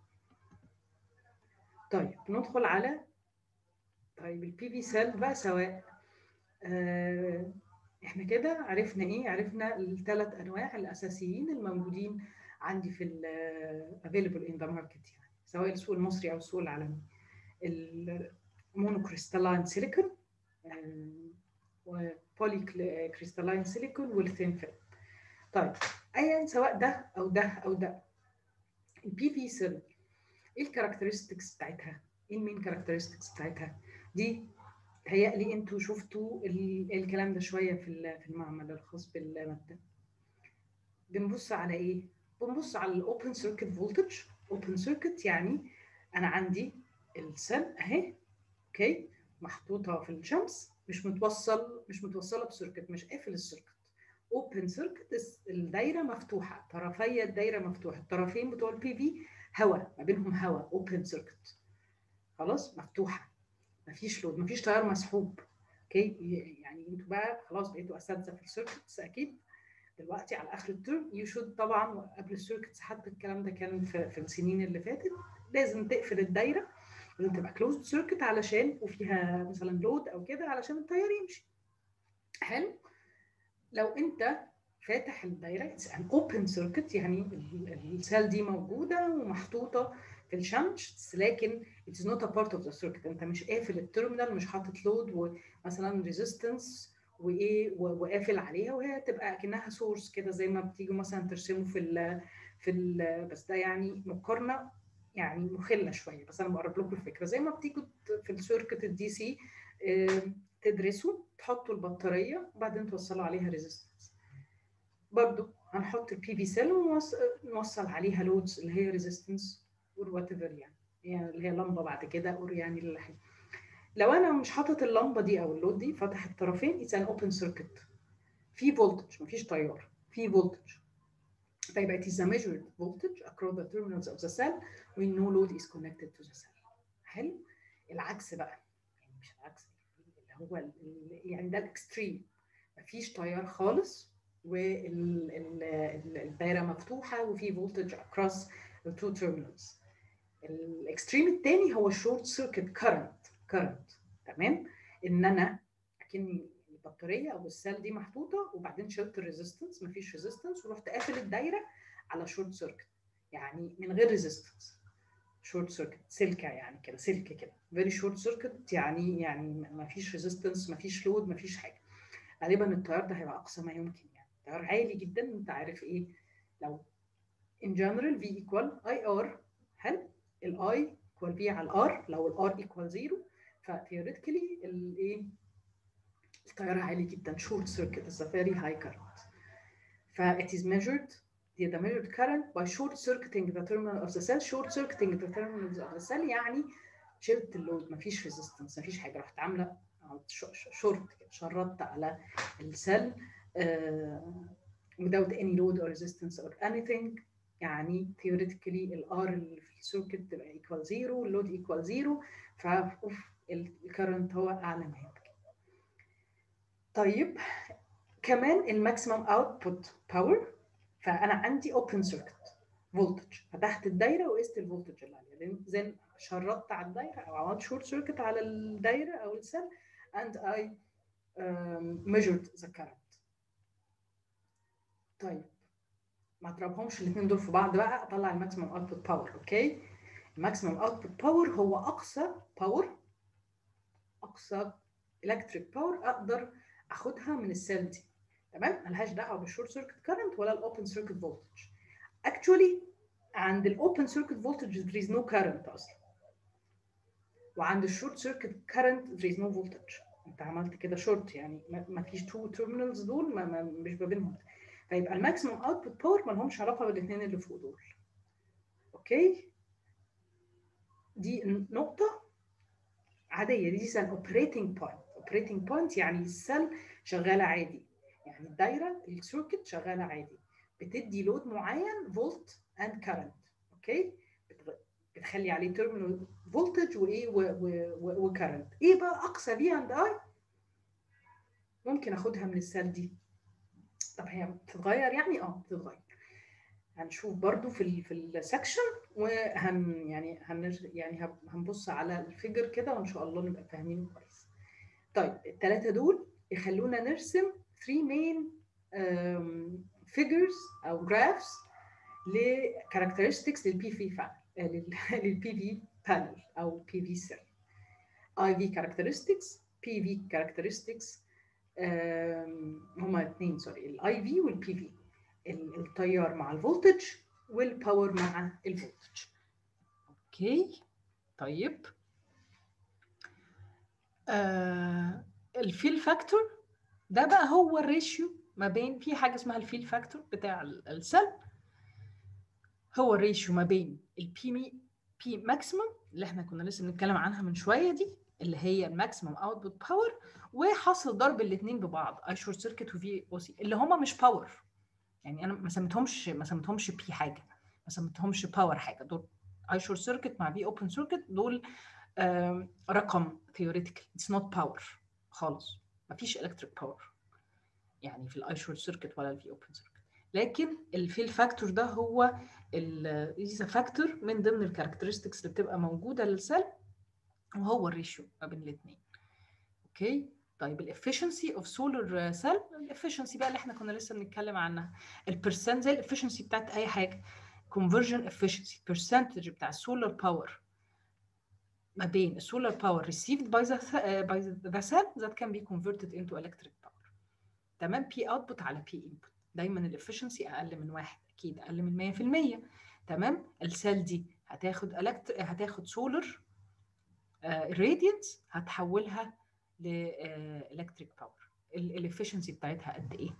طيب ندخل على طيب البي في سيل بقى. سواء آه احنا كده عرفنا ايه، عرفنا الثلاث انواع الاساسيين الموجودين عندي في ال available in the market، يعني سواء السوق المصري او السوق العالمي. المونوكريستالين سيليكون وبولي كريستالين سيليكون والثين فيلم. طيب ايا سواء ده او ده او ده، البي في سيل ايه الكاركترستكس بتاعتها؟ ايه المين كاركترستكس بتاعتها؟ دي هيقلي انتوا شفتوا الكلام ده شويه في في المعمل الخاص بالماده. بنبص على ايه؟ بنبص على الاوبن سيركت فولتج. اوبن سيركت يعني انا عندي السيل اهي، اوكي، محطوطه في الشمس، مش متوصل مش متوصله بسيركت، مش قافل السيركت. اوبن سيركت الدايره مفتوحه، طرفي الدايره مفتوحه، الطرفين بتوع البي في هواء، ما بينهم هواء. اوبن سيركت خلاص مفتوحه، مفيش لود، مفيش تيار مسحوب. اوكي يعني انتوا بقى خلاص بقيتوا اساتذه في السيركتس اكيد دلوقتي على اخر الترم. يو شود طبعا قبل السيركتس حتى الكلام ده كان في, في السنين اللي فاتت، لازم تقفل الدايره، لازم تبقى كلوزد سيركت علشان وفيها مثلا لود او كده علشان التيار يمشي. حلو. لو انت فاتح الدايره اتس ان اوبن سيركت، يعني السيل دي موجوده ومحطوطه في الشمس، لكن it is not a part of the circuit. انت مش قافل التيرمينال، مش حاطط لود ومثلا ريزيستنس وايه وقافل عليها، وهي تبقى كأنها سورس كده زي ما بتيجوا مثلا ترسموا في ال في ال بس ده يعني مقارنه يعني مخله شويه، بس انا بقرب لكم الفكره. زي ما بتيجوا في السيركت الدي سي تدرسوا، تحطوا البطاريه وبعدين توصلوا عليها ريزيستنس. برضو هنحط البي في سيل ونوصل عليها لودز اللي هي ريزيستنس وات ايفر، يعني يعني اللي هي لمبه بعد كده اور يعني اللي حاجة. لو انا مش حاطط اللمبه دي او اللود دي، فاتح الطرفين، اتس ان اوبن سيركت، في فولتج، مفيش تيار، في فولتج. فيبقى it is a measured voltage across the terminals of the cell when no load is connected to the cell. حلو. العكس بقى، يعني مش العكس، اللي هو يعني ده الاكستريم، مفيش تيار خالص والدايره مفتوحه وفي فولتج across the two terminals. الاكستريم الثاني هو الشورت سيركت كارنت. كارنت تمام، ان انا اكني البطاريه او السيل دي محطوطه وبعدين شلت الريزيستنس، مفيش ريزيستنس، ورحت قافل الدايره على شورت سيركت، يعني من غير ريزيستنس. شورت سيركت سلكه يعني كده، سلك كده فيري شورت سيركت، يعني يعني مفيش ريزيستنس، مفيش لود، مفيش حاجه. غالبا التيار ده هيبقى اقصى ما يمكن، يعني تيار عالي جدا. انت عارف ايه، لو in general V equal I R، هل ال I equal V على ال R؟ لو ال R equal zero فtheoretically الايه التيار عالي جدا، short circuit is a very high current. ف it is measured the measured current by short circuiting the terminal of the cell. short circuiting the terminals of the cell يعني شلت اللود، مفيش ريزيستنس، مفيش حاجه، رحت عامله شورت شردت على السيل uh, without any load or resistance or anything. يعني theoretically ال R اللي في السيركت تبقى equal zero، اللود equal zero، فالكرنت هو اعلى ما يمكن. طيب كمان الماكسيمم اوتبوت باور، فانا عندي اوبن سيركت فولتج، فتحت الدايره وقست الفولتج اللي عليها، زين شردت على الدايره او عملت شورت سيركت على الدايره او السيل and I um, measured the current. طيب ما اضربهمش الاثنين دول في بعض بقى، اطلع الماكسيمم اوتبوت باور. اوكي، الماكسيمم اوتبوت باور هو اقصى باور، اقصى الكتريك باور اقدر اخدها من السيل دي. تمام، ملهاش دعوه بالشورت سيركت كارنت ولا الاوبن سيركت فولتج. اكشولي عند الاوبن سيركت فولتج there is no current اصلا، وعند الشورت سيركت كارنت there is no voltage. انت عملت كده شورت، يعني ما فيش تو تيرمينالز دول ما ما مش ما بينهم، فيبقى الماكسيمم اوتبوت باور ما لهمش علاقه بالاثنين اللي فوق دول. اوكي، دي نقطه عاديه، دي سيل اوبريتنج بوينت. اوبريتنج بوينت يعني السيل شغاله عادي، يعني الدايره السيركت شغاله عادي، بتدي لود معين فولت اند كارنت. اوكي، بتخلي عليه تيرمينال فولتج وايه وكارنت. ايه بقى اقصى في اند اي ممكن اخدها من السيل دي؟ طب هي بتتغير يعني؟ اه بتتغير، هنشوف برضو في ال في السكشن، وهن يعني هن يعني هنبص على الفيجر كده وان شاء الله نبقى فاهمينه كويس. طيب الثلاثه دول يخلونا نرسم three main um, figures او graphs لكاركترستكس للبي في للبي في بانل او بي في سيل. اي في characteristics، بي في characteristics، هما اثنين سوري، الاي في والبي في، التيار مع الفولتج والباور مع الفولتج. اوكي طيب آه الفيل فاكتور ده بقى هو الريشيو ما بين، في حاجه اسمها الفيل فاكتور بتاع السيل، هو الريشيو ما بين البي بي ماكسيمم اللي احنا كنا لسه بنتكلم عنها من شويه دي، اللي هي الماكسيمم اوتبوت باور، وحاصل ضرب الاثنين ببعض اي شورت سيركت وفي او سي، اللي هما مش باور. يعني انا ما سميتهمش ما سميتهمش بي حاجه، ما سميتهمش باور حاجه، دول اي شورت سيركت مع في اوبن سيركت، دول رقم ثيوريتيكال، اتس نوت باور خالص، ما فيش الكتريك باور يعني في الاي شورت سيركت ولا الفي اوبن سيركت. لكن الفيل فاكتور ده هو الريزا فاكتور من ضمن الكاركترستكس اللي بتبقى موجوده للسيل، وهو الريشيو ما بين الاثنين. اوكي طيب الافشنسي اوف سولار سيل، الافشنسي بقى اللي احنا كنا لسه بنتكلم عنها، البرسنت زي الافشنسي بتاعت اي حاجه، conversion efficiency percentage بتاع السولار باور ما بين السولار باور received by the uh, by the cell that can be converted into electric power. تمام، بي اوتبوت على بي انبوت، دايما الافشنسي اقل من واحد، اكيد اقل من مية في المية. تمام، السيل دي هتاخد الكتر هتاخد سولار radiance هتحولها لالكتريك باور. الافشنسي بتاعتها قد ايه؟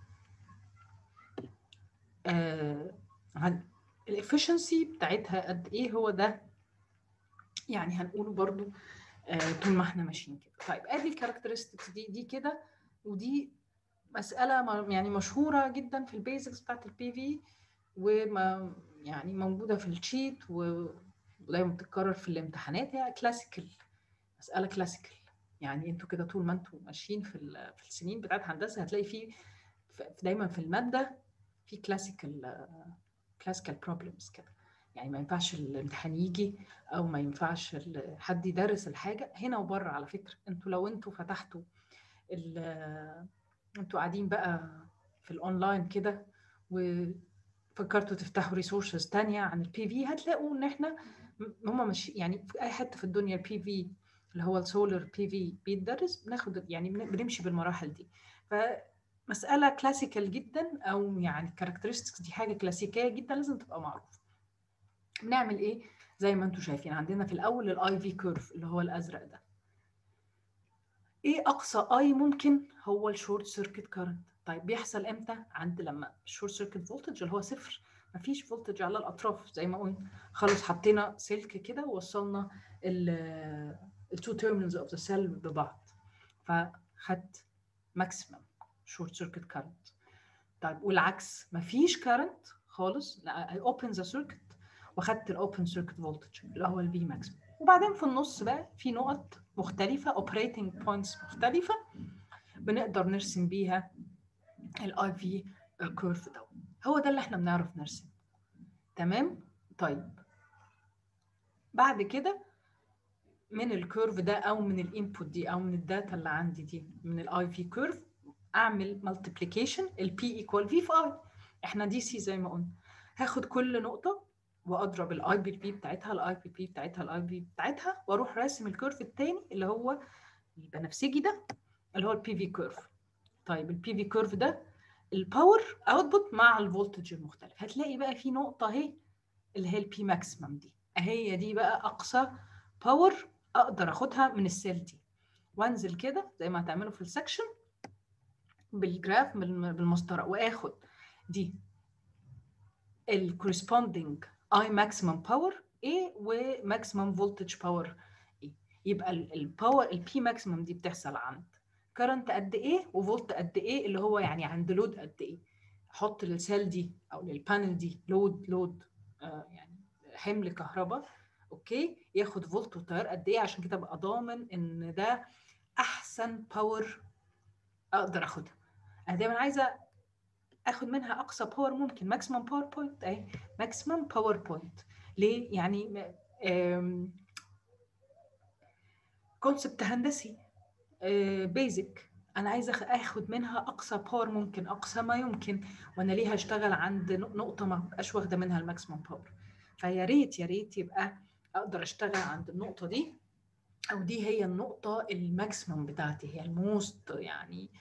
آه الافشنسي بتاعتها قد ايه هو ده يعني هنقوله برضو آه طول ما احنا ماشيين كده. طيب ادي الكاركترستكس دي دي كده، ودي مساله يعني مشهوره جدا في البيزكس بتاعت البي في، وما يعني موجوده في الشيت ودايما بتتكرر في الامتحانات، هي كلاسيكال، مساله كلاسيكال. يعني انتوا كده طول ما انتوا ماشيين في في السنين بتاعت هندسه هتلاقي في دايما في الماده في كلاسيكال كلاسيكال بروبلمز كده، يعني ما ينفعش الامتحان يجي او ما ينفعش حد يدرس الحاجه هنا وبره. على فكره انتوا لو انتوا فتحتوا انتوا قاعدين بقى في الاونلاين كده وفكرتوا تفتحوا ريسورسز تانية عن البي في، هتلاقوا ان احنا هم مش يعني في اي حته في الدنيا البي في اللي هو السولار بي في بيتدرس، بناخد يعني بنمشي بالمراحل دي. فمساله كلاسيكال جدا، او يعني الكاركترستكس دي حاجه كلاسيكيه جدا لازم تبقى معروفه. بنعمل ايه؟ زي ما انتم شايفين عندنا في الاول الاي في كيرف اللي هو الازرق ده. ايه اقصى اي ممكن؟ هو الشورت سيركت كارنت. طيب بيحصل امتى؟ عند لما الشورت سيركت فولتج اللي هو صفر، مفيش فولتج على الاطراف زي ما قلنا، خلاص حطينا سلك كده ووصلنا التو تيرمينالز اوف ذا سيل ببعض، فخدت ماكسيمم شورت سيركت كارنت. طيب والعكس، مفيش كارنت خالص، لا اوبن ذا سيركت واخدت الاوبن سيركت فولتج اللي هو الفي ماكسيمم. وبعدين في النص بقى في نقط مختلفه، اوبريتنج بوينتس مختلفه بنقدر نرسم بيها الاي في كيرف ده. هو ده اللي احنا بنعرف نرسم. تمام. طيب بعد كده من الكيرف ده او من الانبوت دي او من الداتا اللي عندي دي من الاي في كيرف اعمل مالتيبليكيشن البي ايكوال في في اي. احنا دي سي زي ما قلنا، هاخد كل نقطه واضرب الاي بي بي بتاعتها الاي بي بي بتاعتها الاي بي بتاعتها، واروح راسم الكيرف الثاني اللي هو البنفسجي ده اللي هو البي في كيرف. طيب البي في كيرف ده الباور اوتبوت مع الفولتج المختلف، هتلاقي بقى في نقطه اهي اللي هي البي ماكسيمم دي، اهي دي بقى اقصى باور اقدر اخدها من السيل دي، وانزل كده زي ما هتعملوا في السكشن بالجراف بالمسطره، واخد دي الكورسبوندينج اي ماكسيمم باور ايه وماكسيمم فولتج باور ايه. يبقى الباور البي ماكسيمم دي بتحصل عند كرنت قد ايه وفولت قد ايه، اللي هو يعني عند لود قد ايه. احط للسيل دي او للبانل دي لود لود آه يعني حمل كهرباء، اوكي، ياخد فولت وتيار قد ايه، عشان كده ابقى ضامن ان ده احسن باور اقدر اخدها. انا دايما عايزه اخد منها اقصى باور ممكن، ماكسيمم باور بوينت اهي، ماكسيمم باور بوينت. ليه؟ يعني كونسبت هندسي بيزك، انا عايزه اخد منها اقصى باور ممكن، اقصى ما يمكن، وانا ليه هشتغل عند نقطه ما بقاش واخده منها الماكسيمم باور. فيا ريت يا ريت يبقى اقدر اشتغل عند النقطه دي، او دي هي النقطه الماكسيمم بتاعتي، هي الموست يعني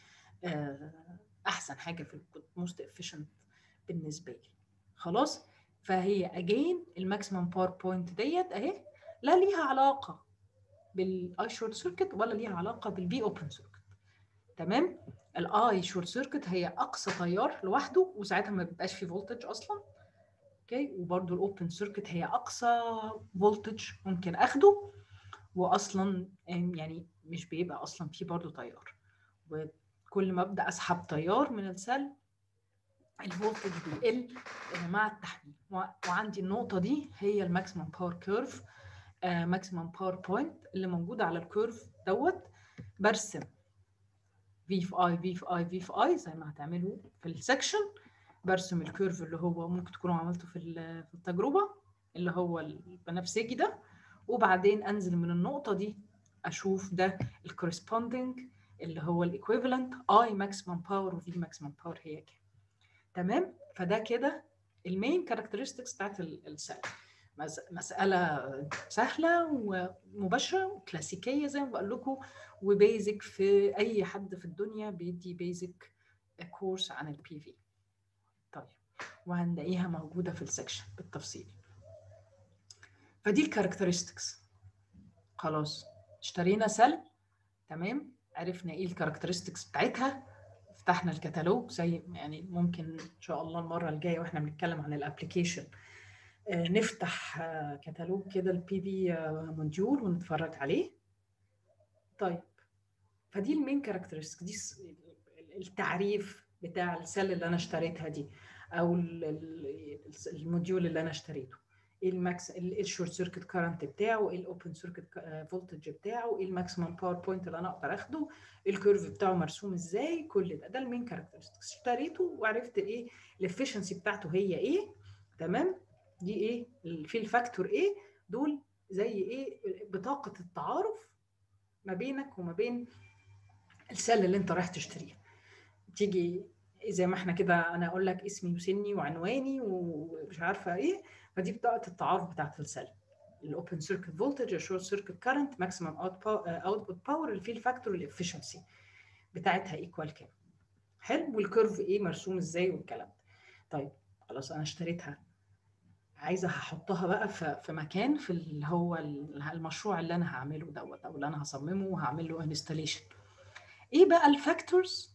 احسن حاجه في الموست افيشنت بالنسبه لي. خلاص، فهي اجين الماكسيمم باور بوينت ديت اهي، لا ليها علاقه بالاي شورت سيركت ولا ليها علاقه بالبي اوبن سيركت. تمام. الاي شورت سيركت هي اقصى تيار لوحده، وساعتها ما بيبقاش فيه فولتج اصلا، اوكي. وبرده الاوبن سيركت هي اقصى فولتج ممكن اخده، واصلا يعني مش بيبقى اصلا فيه برده تيار. وكل ما ابدا اسحب تيار من السيل الفولتج بيقل مع التحميل. وعندي النقطه دي هي الماكسيمم باور كيرف، ماكسيمم باور بوينت اللي موجوده على الكيرف دوت. برسم في في اي في في اي في في اي زي ما هتعملوا في السكشن. برسم الكيرف اللي هو ممكن تكونوا عملته في في التجربه، اللي هو البنفسجي ده، وبعدين انزل من النقطه دي اشوف ده الكورسبوندينج اللي هو الايكويفالنت اي ماكسيمم باور وفي ماكسيمم باور هي كام. تمام. فده كده المين كاركترستكس بتاعت السيل. مساله سهله ومباشره وكلاسيكيه زي ما بقول لكم، وبيزك في اي حد في الدنيا بيدي بيزك كورس عن البي في. طيب، وهنلاقيها موجوده في السكشن بالتفصيل. فدي الكاركترستكس. خلاص، اشترينا سيل، تمام، عرفنا ايه الكاركترستكس بتاعتها، فتحنا الكتالوج زي يعني ممكن ان شاء الله المره الجايه واحنا بنتكلم عن الابلكيشن نفتح كتالوج كده البي في موديول ونتفرج عليه. طيب، فدي المين كاركترستكس، دي التعريف بتاع السيل اللي انا اشتريتها دي، او الموديول اللي انا اشتريته. ايه الماكس ايه الشورت سيركت كارنت بتاعه، ايه الاوبن سيركت فولتج بتاعه، ايه الماكسيمم باور بوينت اللي انا اقدر اخده، الكيرف بتاعه مرسوم ازاي، كل ده ده المين كاركترستكس. اشتريته وعرفت ايه الافشنسي بتاعته هي ايه. تمام. دي ايه في الفاكتور ايه، دول زي ايه بطاقه التعارف ما بينك وما بين السله اللي انت رايح تشتريها. تيجي زي ما احنا كده، انا اقول لك اسمي وسني وعنواني ومش عارفه ايه، فدي بطاقه التعارف بتاعت السله. الاوبن سيركت فولتج، الشورت سيركت كارنت، ماكسيمم اوتبوت باور، الفيل فاكتور، الافشنسي بتاعتها ايكوال كام. حلو. والكيرف ايه مرسوم ازاي والكلام ده. طيب خلاص، انا اشتريتها، عايزه هحطها بقى في في مكان في اللي هو المشروع اللي انا هعمله دوت، او اللي انا هصممه وهعمل له انستاليشن. ايه بقى الفاكتورز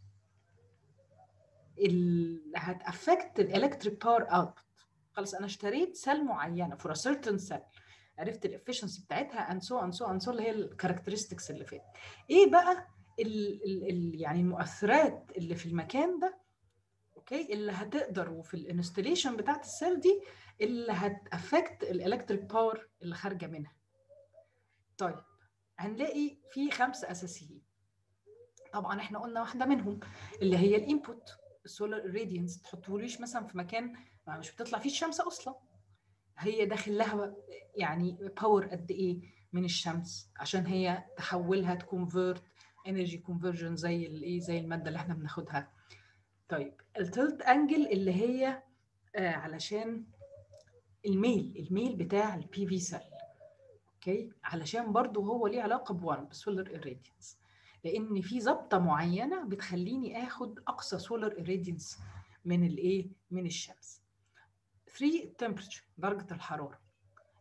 اللي هتأفكت الالكتريك باور اوتبوت؟ خلاص، انا اشتريت سيل معينه فور ا سيرتن سيل، عرفت الافشنسي بتاعتها اند سو اند سو اند سو اللي هي الكاركترستكس اللي فاتت. ايه بقى ال ال ال يعني المؤثرات اللي في المكان ده، اوكي، اللي هتقدر وفي الانستليشن بتاعت السيل دي اللي هتأفكت الالكتريك باور اللي خارجه منها. طيب، هنلاقي في خمسه اساسيين. طبعا احنا قلنا واحده منهم اللي هي الانبوت، السولار راديانس. تحطوليش مثلا في مكان ما مش بتطلع فيه الشمس اصلا، هي داخل لها يعني باور قد ايه من الشمس عشان هي تحولها تكونفيرت انرجي كونفرجن زي الايه زي الماده اللي احنا بناخدها. طيب، التلت انجل اللي هي آه علشان الميل الميل بتاع البي في سيل، اوكي، علشان برضو هو ليه علاقه بوان بالسولار irradiance، لان في ظبطه معينه بتخليني اخد اقصى سولار irradiance من الايه من الشمس. ثلاثة temperature، درجه الحراره.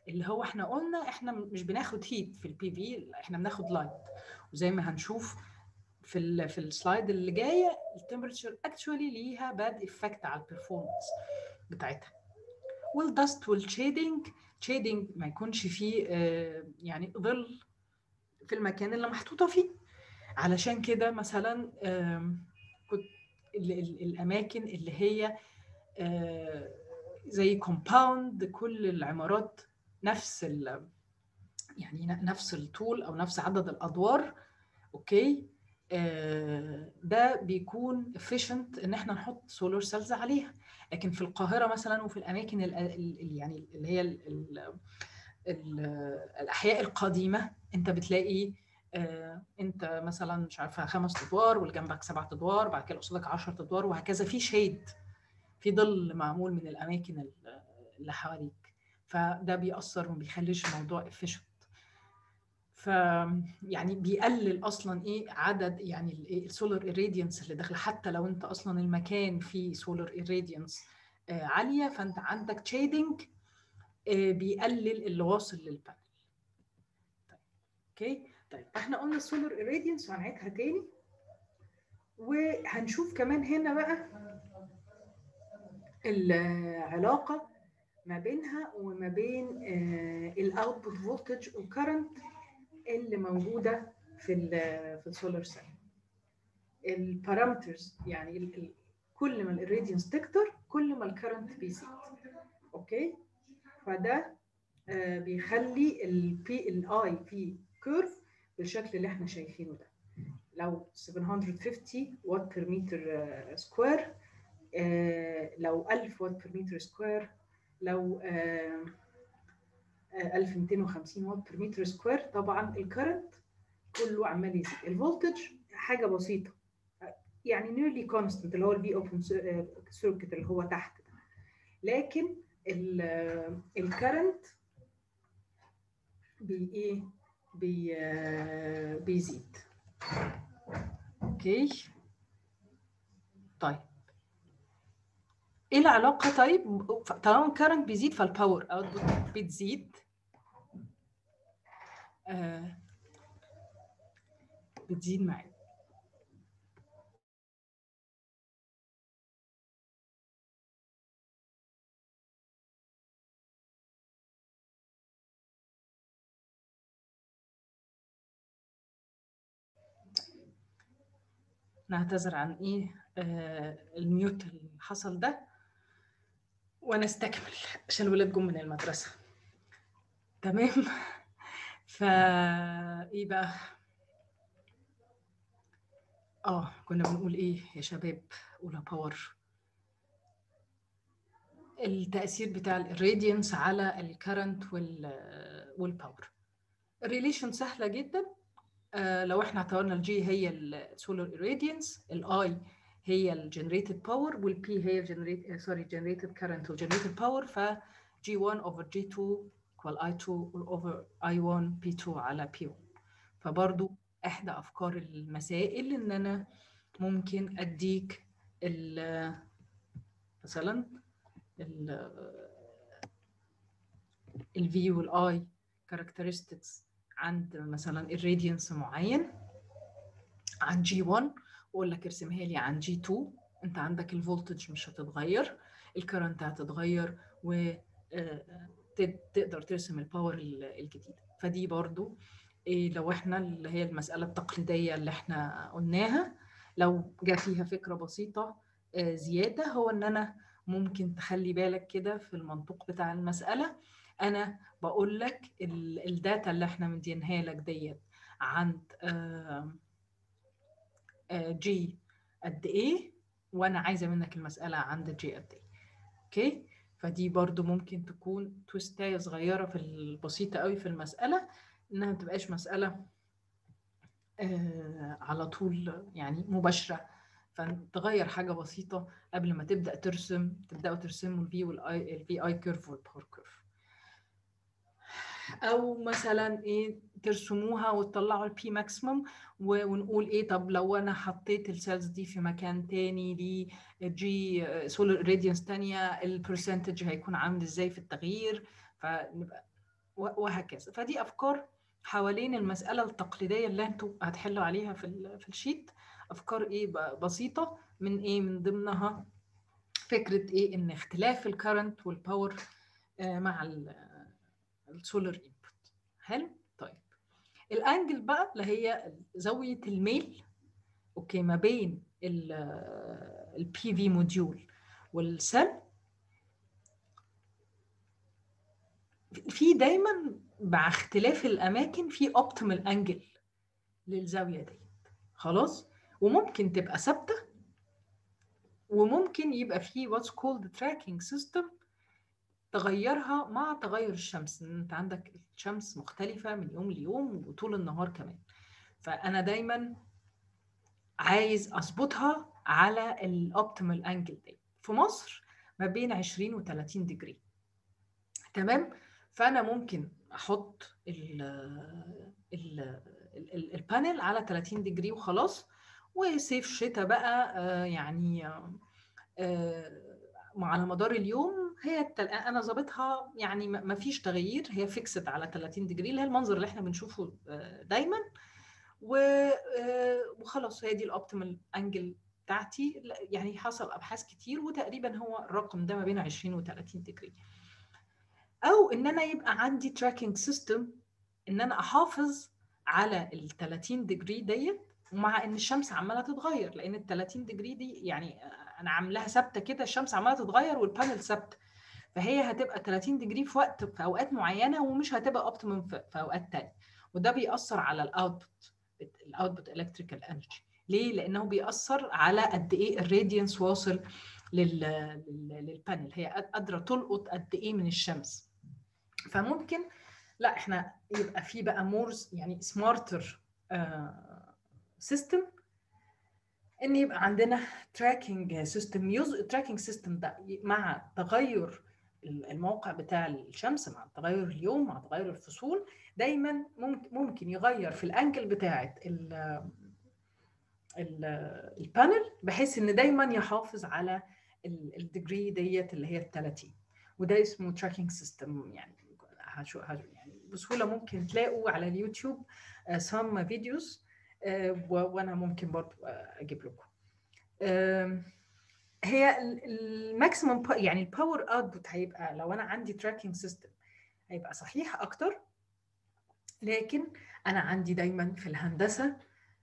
اللي هو احنا قلنا احنا مش بناخد هيت في البي في، احنا بناخد لايت، وزي ما هنشوف في ال في السلايد اللي جايه التمبرتشر اكشولي ليها باد افكت على البرفورمانس بتاعتها. والدست والشيدنج، شيدنج ما يكونش فيه آه يعني ظل في المكان اللي محطوطه فيه. علشان كده مثلا آه كنت ال ال الاماكن اللي هي آه زي كومباوند، كل العمارات نفس ال يعني نفس الطول او نفس عدد الادوار، اوكي، آه ده بيكون efficient ان احنا نحط سولار سيلز عليها. لكن في القاهره مثلا وفي الاماكن ال ال يعني اللي هي ال ال ال الاحياء القديمه، انت بتلاقي آه انت مثلا مش عارفه خمس ادوار واللي جنبك سبع ادوار، بعد كده قصادك عشرة ادوار، وهكذا، في شيد، في ظل معمول من الاماكن اللي حواليك، فده بيأثر وما بيخليش الموضوع efficient. ف يعني بيقلل اصلا ايه عدد يعني السولار ايراديانس اللي داخله. حتى لو انت اصلا المكان فيه سولار ايراديانس آه عاليه، فانت عندك شيدنج آه بيقلل اللي واصل للبانل. طيب اوكي، طيب احنا قلنا السولار ايراديانس وهنعيدها تاني، وهنشوف كمان هنا بقى العلاقه ما بينها وما بين الاوتبوت فولتج والكرنت اللي موجوده في ال في السولار سيل. البارامترز يعني ال ال كل ما الراديانس تكتر كل ما الكرنت بيزيد، اوكي. فده آه بيخلي البي الاي في كيرف بالشكل اللي احنا شايفينه ده. لو سبعمية وخمسين وات بير متر سكوير، آه لو ألف وات بير متر سكوير، لو آه ألف ومئتين وخمسين وات بير متر سكوير، طبعا الكرنت كله عمال يزيد. الفولتج حاجه بسيطه يعني نيرلي كونستنت اللي هو البي اوبن سيركت اللي هو تحت ده، لكن الكرنت بي ايه بي بيزيد، اوكي. طيب ايه العلاقه؟ طيب طالما الكرنت بيزيد فالباور اوتبوت بتزيد، آه بتزيد معانا. نعتذر عن ايه آه الميوت اللي حصل ده، ونستكمل عشان الولاد جم من المدرسه. تمام. فا ايه بقى؟ اه كنا بنقول ايه يا شباب؟ قولها باور. التأثير بتاع الراديانس على الكرنت والباور. الريليشن سهلة جدا. آه لو احنا اعتبرنا الجي هي السولار irradiance، الاي هي الجنريتد باور، والبي هي الجنريت سوري جنريتد كرنت والجنريتد باور، ف جي واحد over جي اتنين equal اي اتنين over اي واحد بي اتنين على بي واحد. فبرضو احدى افكار المسائل ان انا ممكن اديك ال مثلا ال الفي والاي كاركترستكس عند مثلا الراديانس معين عن جي واحد، واقول لك ارسمها لي عن جي اتنين. انت عندك الفولتج مش هتتغير، الكرنت هتتغير، و تقدر ترسم الباور الجديده. فدي برضو إيه لو احنا اللي هي المساله التقليديه اللي احنا قلناها، لو جاء فيها فكره بسيطه زياده، هو ان انا ممكن تخلي بالك كده في المنطق بتاع المساله. انا بقول لك الداتا اللي احنا مدينها لك ديت عند جي قد ايه، وانا عايزه منك المساله عند جي قد ايه، اوكي. فدي برضو ممكن تكون تويستايه صغيره في البسيطه قوي في المساله، انها ما تبقاش مساله آه على طول يعني مباشره، فتغير حاجه بسيطه قبل ما تبدا ترسم تبداوا ترسموا الفي والاي الفي اي كيرف والباور كيرف. او مثلا ايه ترسموها وتطلعوا البي ماكسيمم، ونقول ايه طب لو انا حطيت السيلز دي في مكان تاني دي جي سولار راديانس تانية، البرسنتج هيكون عامل ازاي في التغيير. فنبقى وهكذا. فدي افكار حوالين المساله التقليديه اللي انتوا هتحلوا عليها في في الشيت. افكار ايه بسيطه من ايه من ضمنها فكره ايه ان اختلاف الكرنت والباور مع السولار انبوت. حلو. طيب الانجل بقى اللي هي زاويه الميل اوكي ما بين البي في موديول والسيل، في دايما مع اختلاف الاماكن في اوبتيمال انجل للزاويه دي. خلاص. وممكن تبقى ثابته، وممكن يبقى في واتس كولد تراكنج سيستم تغيرها مع تغير الشمس. انت عندك الشمس مختلفه من يوم ليوم وطول النهار كمان، فانا دايما عايز اظبطها على الاوبتيمال انجل دي. في مصر ما بين عشرين و ثلاثين ديجري. تمام. فانا ممكن احط ال ال البانل على ثلاثين ديجري وخلاص. وصيف شتاء بقى آه يعني آه على مدار اليوم هي التل... انا ظابطها يعني ما فيش تغيير، هي فيكسد على ثلاثين ديجري اللي هي المنظر اللي احنا بنشوفه آه دايما. وخلاص هي دي الاوبتيمال انجل بتاعتي. يعني حصل ابحاث كتير وتقريبا هو الرقم ده ما بين عشرين و ثلاثين ديجري. او ان انا يبقى عندي تراكنج سيستم ان انا احافظ على ال ثلاثين ديجري ديت، ومع ان الشمس عماله تتغير، لان ال ثلاثين ديجري دي يعني انا عاملاها ثابته كده، الشمس عماله تتغير والبانل ثابته، فهي هتبقى ثلاثين ديجري في وقت في اوقات معينه ومش هتبقى اوبتيمم في اوقات ثانيه. وده بيأثر على الاوتبوت الاوتبوت الكتريكال انرجي. ليه؟ لانه بيأثر على قد ايه الراديانس واصل لل للبانل، هي قادره تلقط قد ايه من الشمس. فممكن لا احنا يبقى في بقى مورز يعني سمارتر سيستم، ان يبقى عندنا تراكنج سيستم. يوز تراكنج سيستم ده مع تغير الموقع بتاع الشمس، مع تغير اليوم، مع تغير الفصول، دايما ممكن ممكن يغير في الانجل بتاعه البانل بحيث ان دايما يحافظ على الديجري ديت اللي هي ال ثلاثين. وده اسمه تراكنج سيستم. يعني هشو يعني بسهوله ممكن تلاقوا على اليوتيوب سام فيديوز، وانا ممكن برضو اجيب لكم. هي الماكسيمم يعني الباور اوتبوت هيبقى لو انا عندي تراكنج سيستم هيبقى صحيح اكتر، لكن انا عندي دايما في الهندسه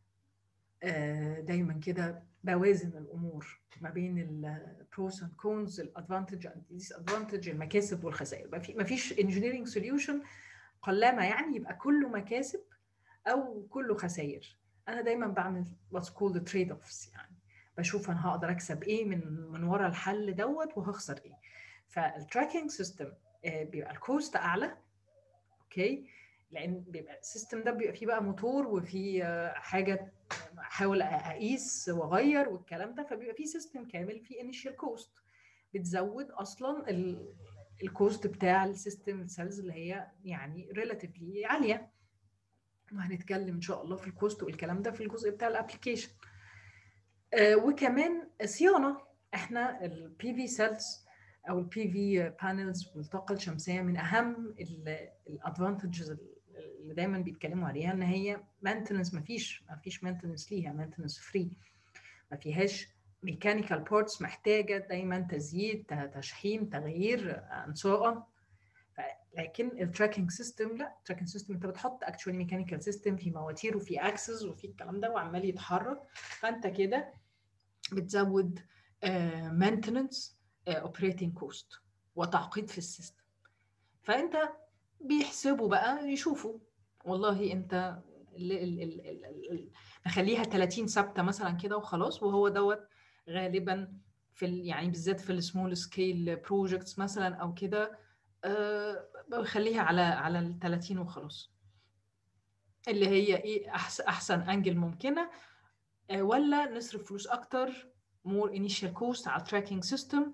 دايما كده بوازن الامور ما بين البروس اند كونز، الادفانتج اند ديس ادفانتج، المكاسب والخسائر. ما فيش انجينيرنج سوليوشن قلما يعني يبقى كله مكاسب او كله خسائر. انا دايما بعمل واتس كولد تريد اوفس، يعني بشوف انا هقدر اكسب ايه من من ورا الحل دوت وهخسر ايه. فالتراكنج سيستم بيبقى الكوست اعلى، اوكي، لان بيبقى السيستم ده بيبقى فيه بقى موتور وفيه حاجه احاول اقيس واغير والكلام ده، فبيبقى فيه سيستم كامل فيه انيشال كوست بتزود اصلا الكوست بتاع السيستم سيلز اللي هي يعني ريلاتيفلي عاليه. وهنتكلم ان شاء الله في الكوست والكلام ده في الجزء بتاع الابلكيشن. آه وكمان صيانه. احنا البي في سيلز او البي في بانلز والطاقه الشمسيه من اهم الادفانتجز اللي دايما بيتكلموا عليها ان هي مينتنس. ما فيش ما فيش مينتنس ليها، مينتنس فري، ما فيهاش ميكانيكال بارتس محتاجه دايما تزييت، تشحيم، تغيير and so on. لكن التراكنج سيستم لا، التراكنج سيستم انت بتحط اكشوالي ميكانيكال سيستم في مواتير وفي اكسس وفي الكلام ده وعمال يتحرك، فانت كده بتزود مينتنس اوبريتنج كوست وتعقيد في السيستم. فانت بيحسبوا بقى يشوفوا والله انت نخليها ثلاثين ثابته مثلا كده وخلاص، وهو دوت غالبا في يعني بالذات في السمول سكيل بروجكتس مثلا او كده أه بخليها على على ال ثلاثين وخلاص، اللي هي ايه احسن احسن انجل ممكنه. أه ولا نصرف فلوس اكتر مور انيشال كوست على التراكنج سيستم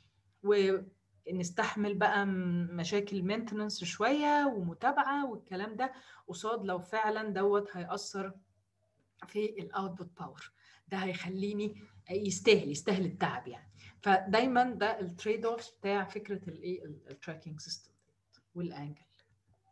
ونستحمل بقى مشاكل مينتننس شويه ومتابعه والكلام ده، قصاد لو فعلا دوت هيأثر في الاوتبوت باور، ده هيخليني يستاهل يستاهل التعب يعني. فدايما ده التريد اوف بتاع فكره الايه التراكنج سيستم والانجل.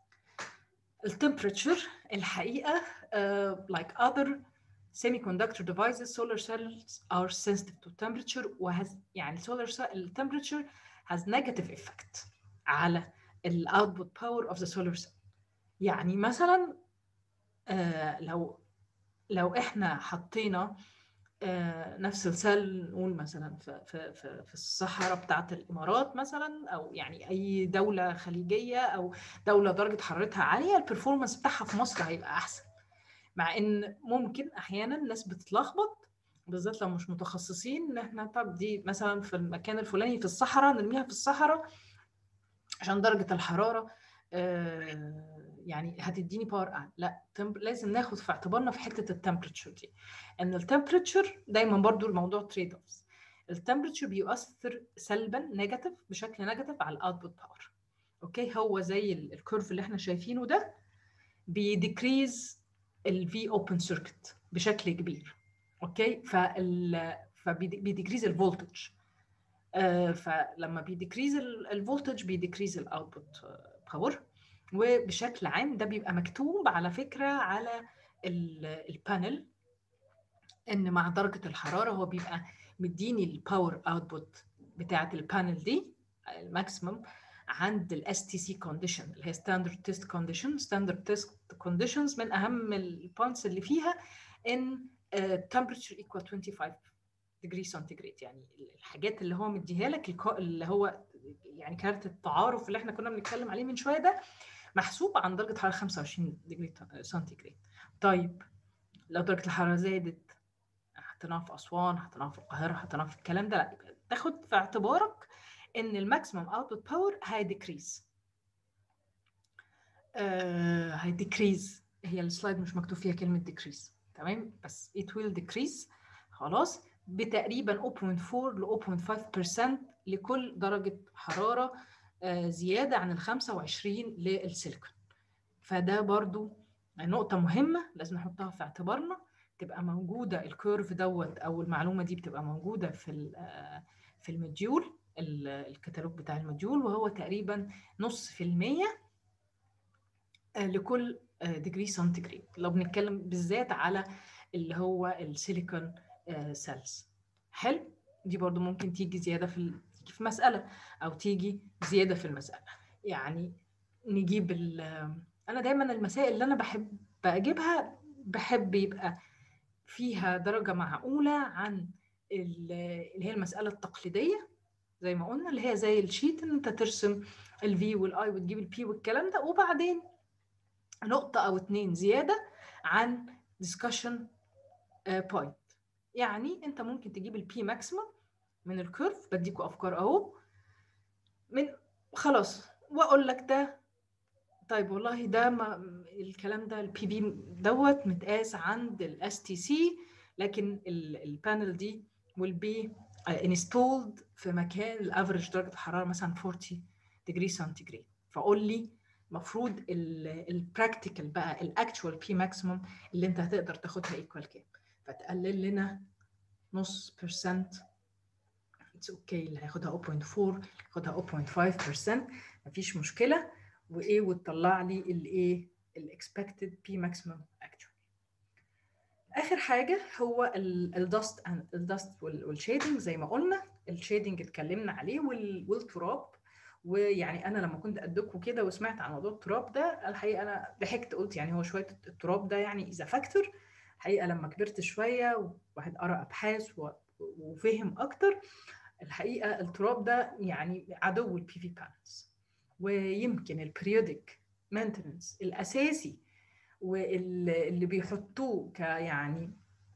التمبريتشر الحقيقه uh, like other semiconductor devices solar cells are sensitive to temperature وhas يعني solar cell temperature has negative effect على ال output power of the solar cell. يعني مثلا آه لو لو احنا حطينا آه نفس السيل نقول مثلا في في في في الصحراء بتاعه الامارات مثلا، او يعني اي دوله خليجيه او دوله درجه حرارتها عاليه، البرفورمانس بتاعها في مصر هيبقى احسن. مع ان ممكن احيانا الناس بتتلخبط بالذات لو مش متخصصين، ان احنا طب دي مثلا في المكان الفلاني في الصحراء نرميها في الصحراء عشان درجه الحراره آه يعني هتديني باور اعلى. لا، لازم ناخد في اعتبارنا في حته التمبريتشر دي، ان التمبريتشر دايما برضو الموضوع تريد اوفز. التمبريتشر بيؤثر سلبا نيجاتيف بشكل نيجاتيف على الاوتبوت باور. اوكي، هو زي الكيرف اللي احنا شايفينه ده بيديكريز الفي اوبن سيركت بشكل كبير. اوكي، فال فبيديكريز الفولتج. آه فلما بيديكريز الفولتج بيديكريز الاوتبوت باور. وبشكل عام ده بيبقى مكتوب على فكره على البانل، ان مع درجه الحراره هو بيبقى مديني الباور اوتبوت بتاعه البانل دي الماكسيمم عند الاس تي سي كونديشن اللي هي ستاندرد تيست كونديشن. ستاندرد تيست كونديشنز من اهم البوينتس اللي فيها ان temperature equal خمسة وعشرين degree centigrade. يعني الحاجات اللي هو مديها لك اللي هو يعني كارت التعارف اللي احنا كنا بنتكلم عليه من شويه ده محسوب عن درجه حراره خمسة وعشرين degree centigrade. طيب لو درجه الحراره زادت حطيناها في اسوان، حطيناها في القاهره، حطيناها في الكلام ده، لا تاخد في اعتبارك ان الماكسيمم اوتبوت باور هيديكريز. آه هيديكريز، هي السلايد مش مكتوب فيها كلمه ديكريز، تمام، بس it will decrease خلاص بتقريبا صفر فاصلة أربعة ل صفر فاصلة خمسة بالمية لكل درجه حراره آه زياده عن ال خمسة وعشرين للسيليكون. فده برضو نقطه مهمه لازم نحطها في اعتبارنا، تبقى موجوده الكيرف دوت او المعلومه دي بتبقى موجوده في في الموديول الكتالوج بتاع الموديول، وهو تقريبا نص في المية لكل ديجري سنتيجريد لو بنتكلم بالذات على اللي هو السيليكون سيلز. حلو، دي برضو ممكن تيجي زياده في في مساله او تيجي زياده في المساله. يعني نجيب انا دايما المسائل اللي انا بحب اجيبها بحب يبقى فيها درجه معقوله عن اللي هي المساله التقليديه زي ما قلنا، اللي هي زي الشيت ان انت ترسم الفي والاي وتجيب البي والكلام ده، وبعدين نقطه او اتنين زياده عن discussion point. يعني انت ممكن تجيب البي ماكسيمم من الكيرف، بديكوا افكار اهو من خلاص واقول لك ده طيب والله ده ما الكلام ده البي بي دوت متقاس عند الاس تي سي، لكن البانل دي will be installed في مكان الافريج درجه الحراره مثلا أربعين degree centigrade. فقول لي المفروض البراكتيكال بقى الاكتوال بي ماكسيمم اللي انت هتقدر تاخدها ايكوال كام، فتقلل لنا نص برسنت اتس اوكي. اللي هياخدها صفر فاصلة أربعة ياخدها صفر فاصلة خمسة بالمية مفيش مشكله، وايه وتطلع لي الايه الاكسبكتد بي ماكسيمم اكتوال. اخر حاجه هو الدست الدست والشيدنج. زي ما قلنا الشيدنج اتكلمنا عليه والتراب، ويعني انا لما كنت ادكوا كده وسمعت عن موضوع التراب ده الحقيقه انا ضحكت قلت يعني هو شويه التراب ده يعني اذا فاكتور. الحقيقه لما كبرت شويه وواحد قرا ابحاث وفهم اكتر، الحقيقه التراب ده يعني عدو البي في بانلز، ويمكن البريودك مينتننس الاساسي واللي بيحطوه ك يعني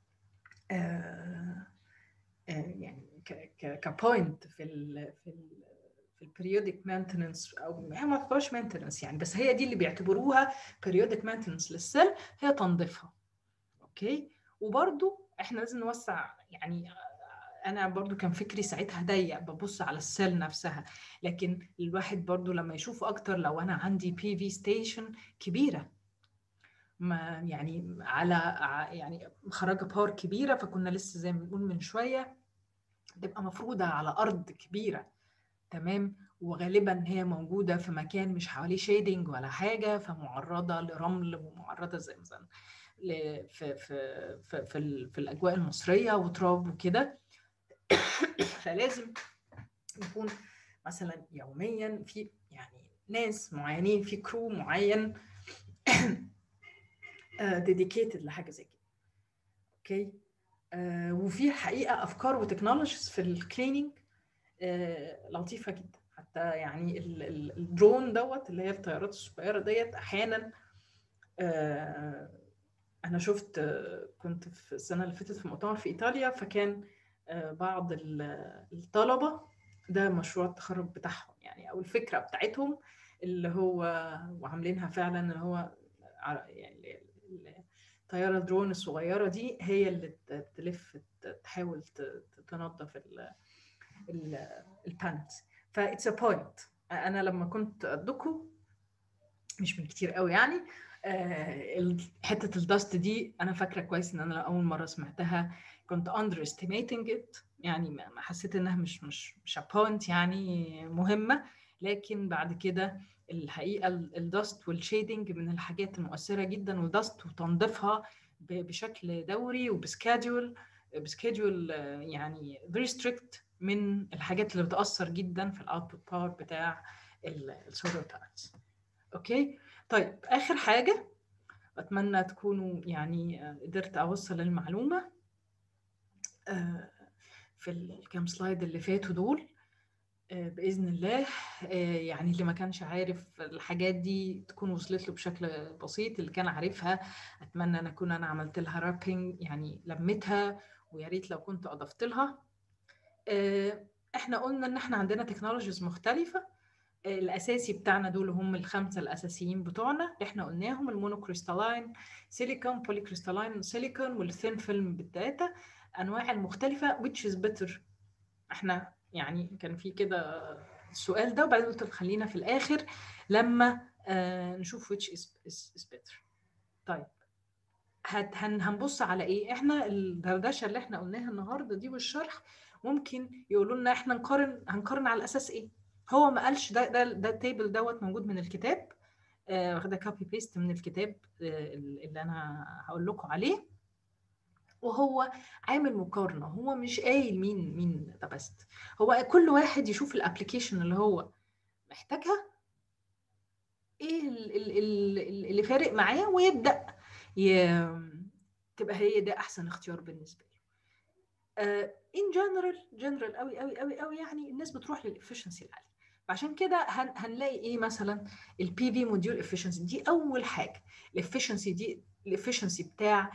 آه آه يعني كبوينت في ال في ال في البريودك مينتننس، او ما تعتبرش مينتننس يعني، بس هي دي اللي بيعتبروها بريودك مينتننس للسيل، هي تنظيفها. اوكي، وبرده احنا لازم نوسع يعني. انا برضو كان فكري ساعتها ضيق ببص على السيل نفسها، لكن الواحد برضو لما يشوف اكتر لو انا عندي بي في ستيشن كبيره ما يعني على يعني مخرجه باور كبيره، فكنا لسه زي ما بنقول من شويه تبقى مفروضه على ارض كبيره، تمام، وغالبا هي موجوده في مكان مش حواليه شيدنج ولا حاجه، فمعرضه لرمل ومعرضه زي مثلا في في في في, في الاجواء المصريه وتراب وكده. فلازم يكون مثلا يوميا في يعني ناس معينين في كرو معين ديديكيتد لحاجه زي كده. اوكي. آه وفي حقيقه افكار وتكنولوجيز في الكليننج آه لطيفه جدا. حتى يعني الدرون دوت اللي هي الطيارات الصغيره ديت احيانا آه انا شفت آه كنت في السنه اللي فاتت في مؤتمر في ايطاليا، فكان آه بعض الطلبه ده مشروع التخرج بتاعهم يعني او الفكره بتاعتهم اللي هو وعاملينها فعلا اللي هو يعني الطياره درون الصغيره دي هي اللي تلف تحاول تنظف البانلز. فاتس ا بوينت. انا لما كنت ادكو مش من كتير قوي يعني آه حته الدست دي انا فاكره كويس ان انا اول مره سمعتها كنت اندر استيميتنج ات، يعني ما حسيت انها مش مش مش بوينت يعني مهمه. لكن بعد كده الحقيقه الدست والشيدنج من الحاجات المؤثره جدا، والدست وتنظيفها بشكل دوري وبسكادول بسكادول يعني very strict من الحاجات اللي بتاثر جدا في الاوتبوت باور بتاع السولار بانلز. اوكي. طيب اخر حاجه اتمنى تكونوا يعني قدرت اوصل المعلومه في الكام سلايد اللي فاتوا دول باذن الله. يعني اللي ما كانش عارف الحاجات دي تكون وصلت له بشكل بسيط، اللي كان عارفها اتمنى ان اكون انا عملت لها رابينج يعني لمتها، ويا ريت لو كنت اضفت لها. احنا قلنا ان احنا عندنا تكنولوجيز مختلفه. الاساسي بتاعنا دول هم الخمسه الاساسيين بتوعنا اللي احنا قلناهم: المونوكريستالين سيليكون، بوليكريستالين سيليكون، والثين فيلم بالداتا. انواع المختلفه which is better. احنا يعني كان في كده السؤال ده وبعدين قلت خلينا في الاخر لما آه نشوف which is, is, is better. طيب هنبص على ايه؟ احنا الدردشه اللي احنا قلناها النهارده دي والشرح ممكن يقولوا لنا احنا نقارن هنقارن على اساس ايه؟ هو ما قالش ده ده ده التيبل دوت موجود من الكتاب، واخده كوبي بيست من الكتاب آه اللي انا هقول لكم عليه، وهو عامل مقارنه. هو مش قايل مين مين ده بست، هو كل واحد يشوف الابلكيشن اللي هو محتاجها ايه اللي فارق معاه ويبدا ي... تبقى هي ده احسن اختيار بالنسبه له. ان جنرال جنرال قوي قوي قوي قوي يعني الناس بتروح للافشنسي العالي. فعشان كده هن هنلاقي ايه مثلا البي في موديول افشنسي دي اول حاجه. الافشنسي دي الافشنسي بتاع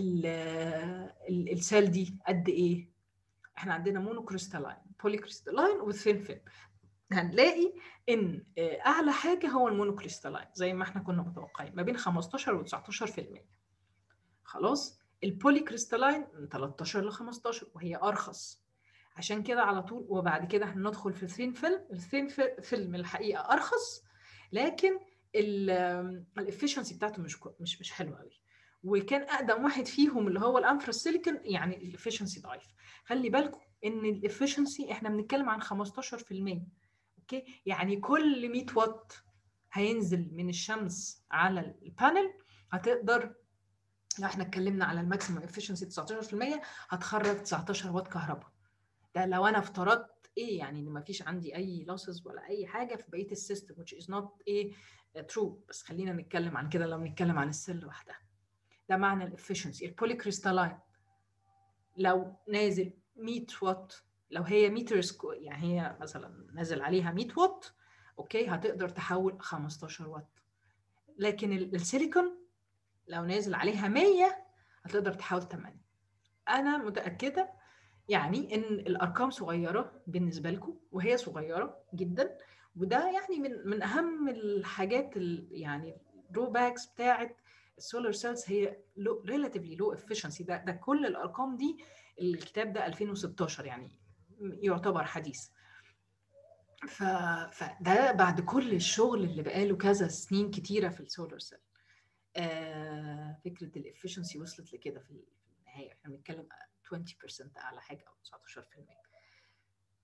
السيل دي قد ايه؟ احنا عندنا مونوكريستالين، بوليكريستالين، وثين فيلم. هنلاقي ان اعلى حاجه هو المونوكريستالين زي ما احنا كنا متوقعين ما بين خمستاشر و تسعتاشر في المية. خلاص. البوليكريستالين من تلتاشر ل خمستاشر وهي ارخص. عشان كده على طول وبعد كده هندخل في الثين فيلم. الثين فيلم الحقيقه ارخص لكن الافشنسي بتاعته مش مش مش حلوه قوي. وكان اقدم واحد فيهم اللي هو الانفرا سيليكون يعني الافشنسي ضعيف. خلي بالكم ان الافشنسي احنا بنتكلم عن خمستاشر في المية. اوكي. يعني كل مية واط هينزل من الشمس على البانل هتقدر، لو احنا اتكلمنا على الماكسيمم افشنسي تسعتاشر في المية هتخرج تسعتاشر واط كهرباء. ده لو انا افترضت ايه يعني ان ما فيش عندي اي لوسز ولا اي حاجه في بقيه السيستم which is not ايه true. بس خلينا نتكلم عن كده لو نتكلم عن السيل لوحدها. ده معنى الافشنسي. البوليكريستالين لو نازل مية واط، لو هي متر سكو يعني هي مثلا نازل عليها مية واط اوكي هتقدر تحول خمستاشر واط. لكن السيليكون لو نازل عليها مية هتقدر تحول ثمانية. انا متاكده يعني ان الارقام صغيره بالنسبه لكم وهي صغيره جدا، وده يعني من من اهم الحاجات يعني الدروباكس بتاعه السولار سيلز هي ريلاتيفلي لو افشنسي. ده ده كل الارقام دي الكتاب ده ألفين وستاشر يعني يعتبر حديث. ف... فده بعد كل الشغل اللي بقاله كذا سنين كتيره في السولار سيل. آه فكره الافشنسي وصلت لكده في النهايه احنا بنتكلم عشرين بالمية اعلى حاجه او تسعتاشر في المية.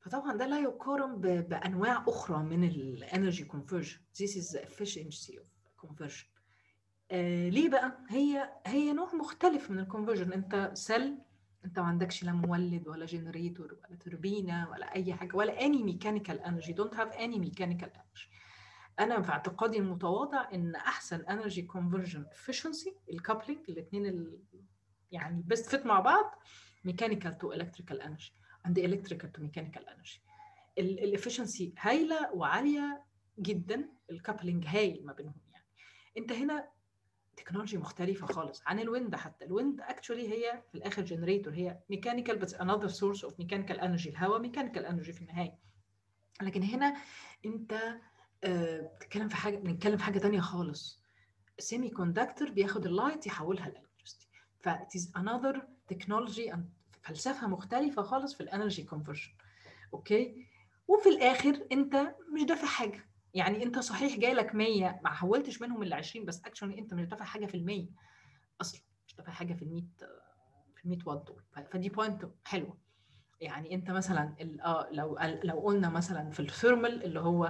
فطبعا ده لا يقارن ب- بانواع اخرى من الانرجي كونفرجن. This is the efficiency of conversion. آه ليه بقى؟ هي هي نوع مختلف من الكونفرجن. انت سيل، انت ما عندكش لا مولد ولا جنريتور ولا توربينه ولا اي حاجه ولا any mechanical energy. don't have any mechanical energy. انا في اعتقادي المتواضع ان احسن energy conversion efficiency الكابلينج، الاثنين يعني best fit مع بعض، mechanical to electrical energy and electrical to mechanical energy. الافشنسي هايله وعاليه جدا، الكابلينج هايل ما بينهم. يعني انت هنا تكنولوجي مختلفه خالص عن الويند. حتى الويند اكشولي هي في الاخر جنريتور، هي ميكانيكال بس another source of mechanical energy. الهواء ميكانيكال انرجي في النهايه. لكن هنا انت آه بتتكلم في حاجه، بنتكلم في حاجه ثانيه خالص. سيمي كوندكتور بياخد اللايت يحولها لالكتريستي. ف it is another technology and فلسفه مختلفه خالص في الانرجي كونفرجن. اوكي. وفي الاخر انت مش دافع حاجه. يعني انت صحيح جاي لك مية، ما حولتش منهم الا عشرين بس، اكشولي انت مش دافع حاجه في المية اصلا، مش دافع حاجه في ال100 في ال100 واط دول. فدي بوينت حلوه. يعني انت مثلا اه لو لو قلنا مثلا في الثيرمال اللي هو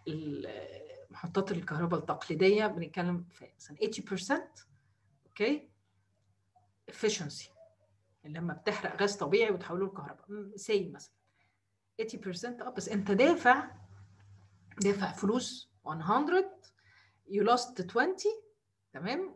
محطات الكهرباء التقليديه، بنتكلم في مثلا ثمانين بالمية. اوكي. efficiency لما بتحرق غاز طبيعي وتحوله لكهرباء سي مثلا ثمانين بالمية. اه بس انت دافع دافع فلوس مية، you lost عشرين. تمام.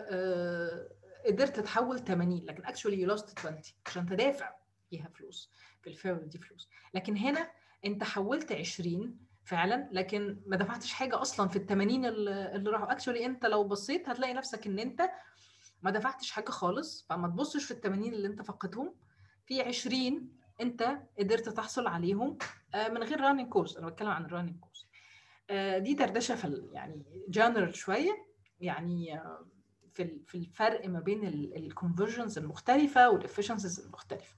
وقدرت تحول ثمانين، لكن actually you lost عشرين عشان تدافع فيها فلوس. في الفيرل دي فلوس. لكن هنا انت حولت عشرين فعلا، لكن ما دفعتش حاجه اصلا في ال ثمانين اللي راحوا. actually انت لو بصيت هتلاقي نفسك ان انت ما دفعتش حاجه خالص. فما تبصش في ال ثمانين اللي انت فقدتهم، في عشرين انت قدرت تحصل عليهم من غير رانينج كوست. انا بتكلم عن الرانينج كوست. دي دردشه في يعني جنرال شويه، يعني في في الفرق ما بين الكونفرجنز المختلفه والافشنسيز المختلفه.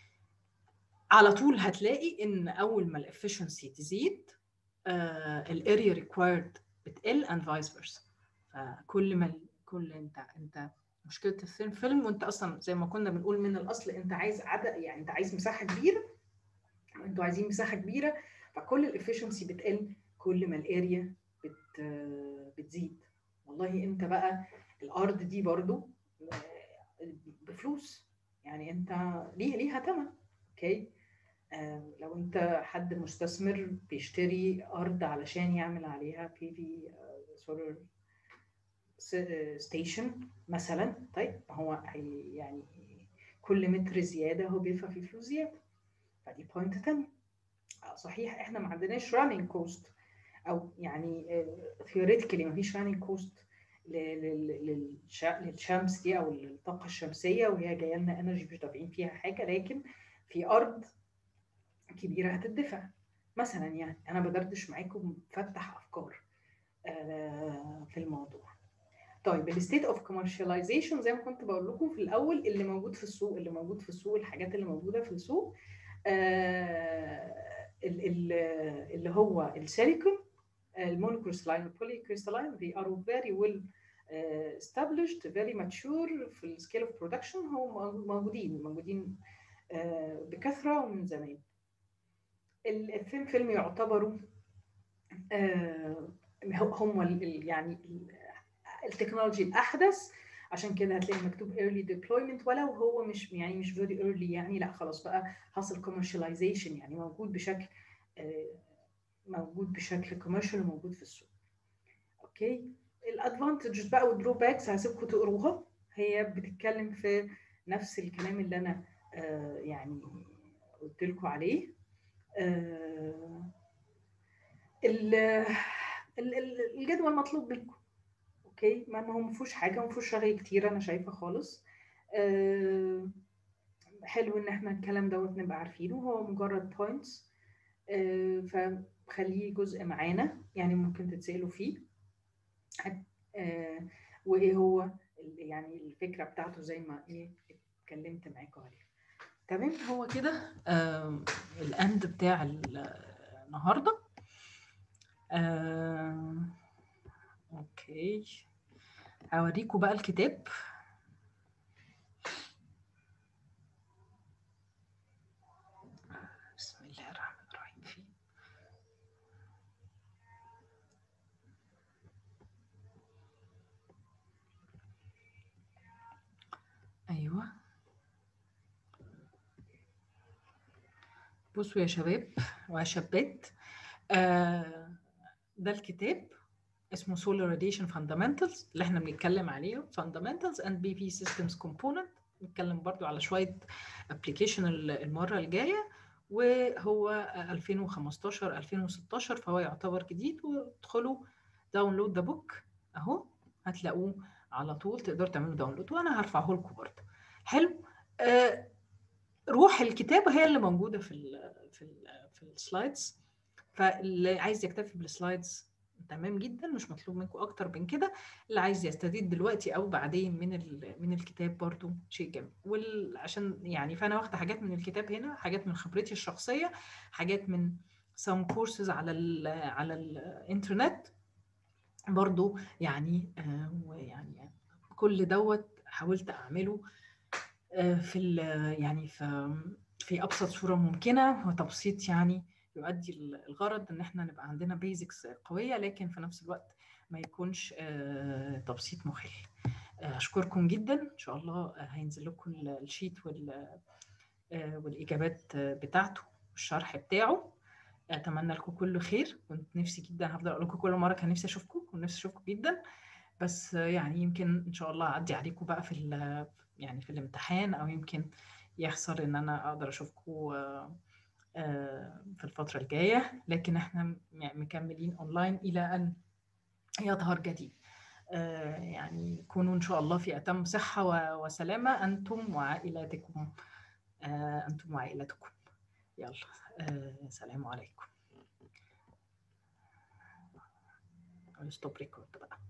على طول هتلاقي ان اول ما الافشنسي تزيد الاريا ريكوايرد بتقل and vice versa. فكل ما كل انت انت مشكله الثين فيلم، وانت اصلا زي ما كنا بنقول من الاصل انت عايز عدد، يعني انت عايز مساحه كبيره، انتوا عايزين مساحه كبيره، فكل الافشنسي بتقل كل ما الاريا بت بتزيد. والله انت بقى الارض دي برضو بفلوس، يعني انت ليها ليها ثمن. اوكي. آه لو انت حد مستثمر بيشتري ارض علشان يعمل عليها بي في سولار ستيشن مثلا، طيب هو يعني كل متر زياده هو بيدفع فيه فلوس زياده، فدي بوينت ثانيه. صحيح احنا ما عندناش رانينج كوست، او يعني ثيوريتيكالي ما فيش رانينج كوست للشمس دي او الطاقه الشمسيه، وهي جايه لنا انرجي مش دافعين فيها حاجه، لكن في ارض كبيره هتدفع مثلا. يعني انا بدردش معاكم بفتح افكار في الموضوع. طيب الستيت اوف كوميرشاليزيشن زي ما كنت بقول لكم في الاول، اللي موجود في السوق اللي موجود في السوق الحاجات اللي موجوده في السوق آه اللي هو السيليكون، المونوكريستالين والبولي كريستالين. they are very well uh, established, very mature في السكيل اوف برودكشن. هم موجودين موجودين uh, بكثره ومن زمان. الثين فيلم يعتبروا uh, هم يعني التكنولوجي الاحدث، عشان كده هتلاقي مكتوب early deployment، ولو هو مش يعني مش very early، يعني لا خلاص بقى حصل commercialization، يعني موجود بشكل uh, موجود بشكل كوميرشال وموجود في السوق. اوكي. الادفانتجز بقى والدروباكس هسيبكم تقروها، هي بتتكلم في نفس الكلام اللي انا آه يعني قلت لكم عليه. آه الجدول مطلوب منكم. اوكي. ما هو ما فيهوش حاجه، ما فيهوش رغي كتير انا شايفه خالص. آه حلو ان احنا الكلام دوت نبقى عارفينه، هو مجرد بوينتس. آه فخليه جزء معانا، يعني ممكن تتسألوا فيه. آه وايه هو يعني الفكره بتاعته زي ما ايه اتكلمت معاكم عليها. تمام. هو كده آه الاند بتاع النهارده. آه اوكي. هوريكم بقى الكتاب. بسم الله الرحمن الرحيم. بصوا يا شباب وشابات، آه ده الكتاب اسمه Solar Radiation Fundamentals اللي احنا بنتكلم عليه، Fundamentals and بي في Systems Component. نتكلم برضو على شوية application المرة الجاية، وهو ألفين وخمستاشر ألفين وستاشر، فهو يعتبر جديد. وادخلوا داونلود ذا بوك اهو، هتلاقوه على طول، تقدروا تعملوا داونلود وانا هرفعه لكم برضه. حلو. آه روح الكتاب هي اللي موجودة في ال في ال في السلايدز، فاللي عايز يكتفي بالسلايدز تمام جدا، مش مطلوب منكم اكتر من كده. اللي عايز يستفيد دلوقتي او بعدين من من الكتاب برضو شيء جميل. وعشان يعني فانا واخده حاجات من الكتاب هنا، حاجات من خبرتي الشخصيه، حاجات من some courses على ال على الانترنت برضو يعني. آه ويعني كل دوت حاولت اعمله آه في يعني في في ابسط صوره ممكنه، وتبسيط يعني يؤدي الغرض ان احنا نبقى عندنا بيزكس قويه، لكن في نفس الوقت ما يكونش آه تبسيط مخل. آه اشكركم جدا. ان شاء الله هينزل لكم الشيت وال آه والاجابات بتاعته والشرح بتاعه. اتمنى لكم كل خير. كنت نفسي جدا، هفضل اقول لكم كل مره كان نفسي اشوفكم، كنت نفسي اشوفكم جدا، بس يعني يمكن ان شاء الله اعدي عليكم بقى في يعني في الامتحان، او يمكن يحصل ان انا اقدر اشوفكم في الفتره الجايه، لكن احنا مكملين اونلاين الى ان يظهر جديد. يعني كونوا ان شاء الله في اتم صحه وسلامه انتم وعائلاتكم، انتم وعائلتكم. يلا سلام عليكم. ستوب ريكورد بقى.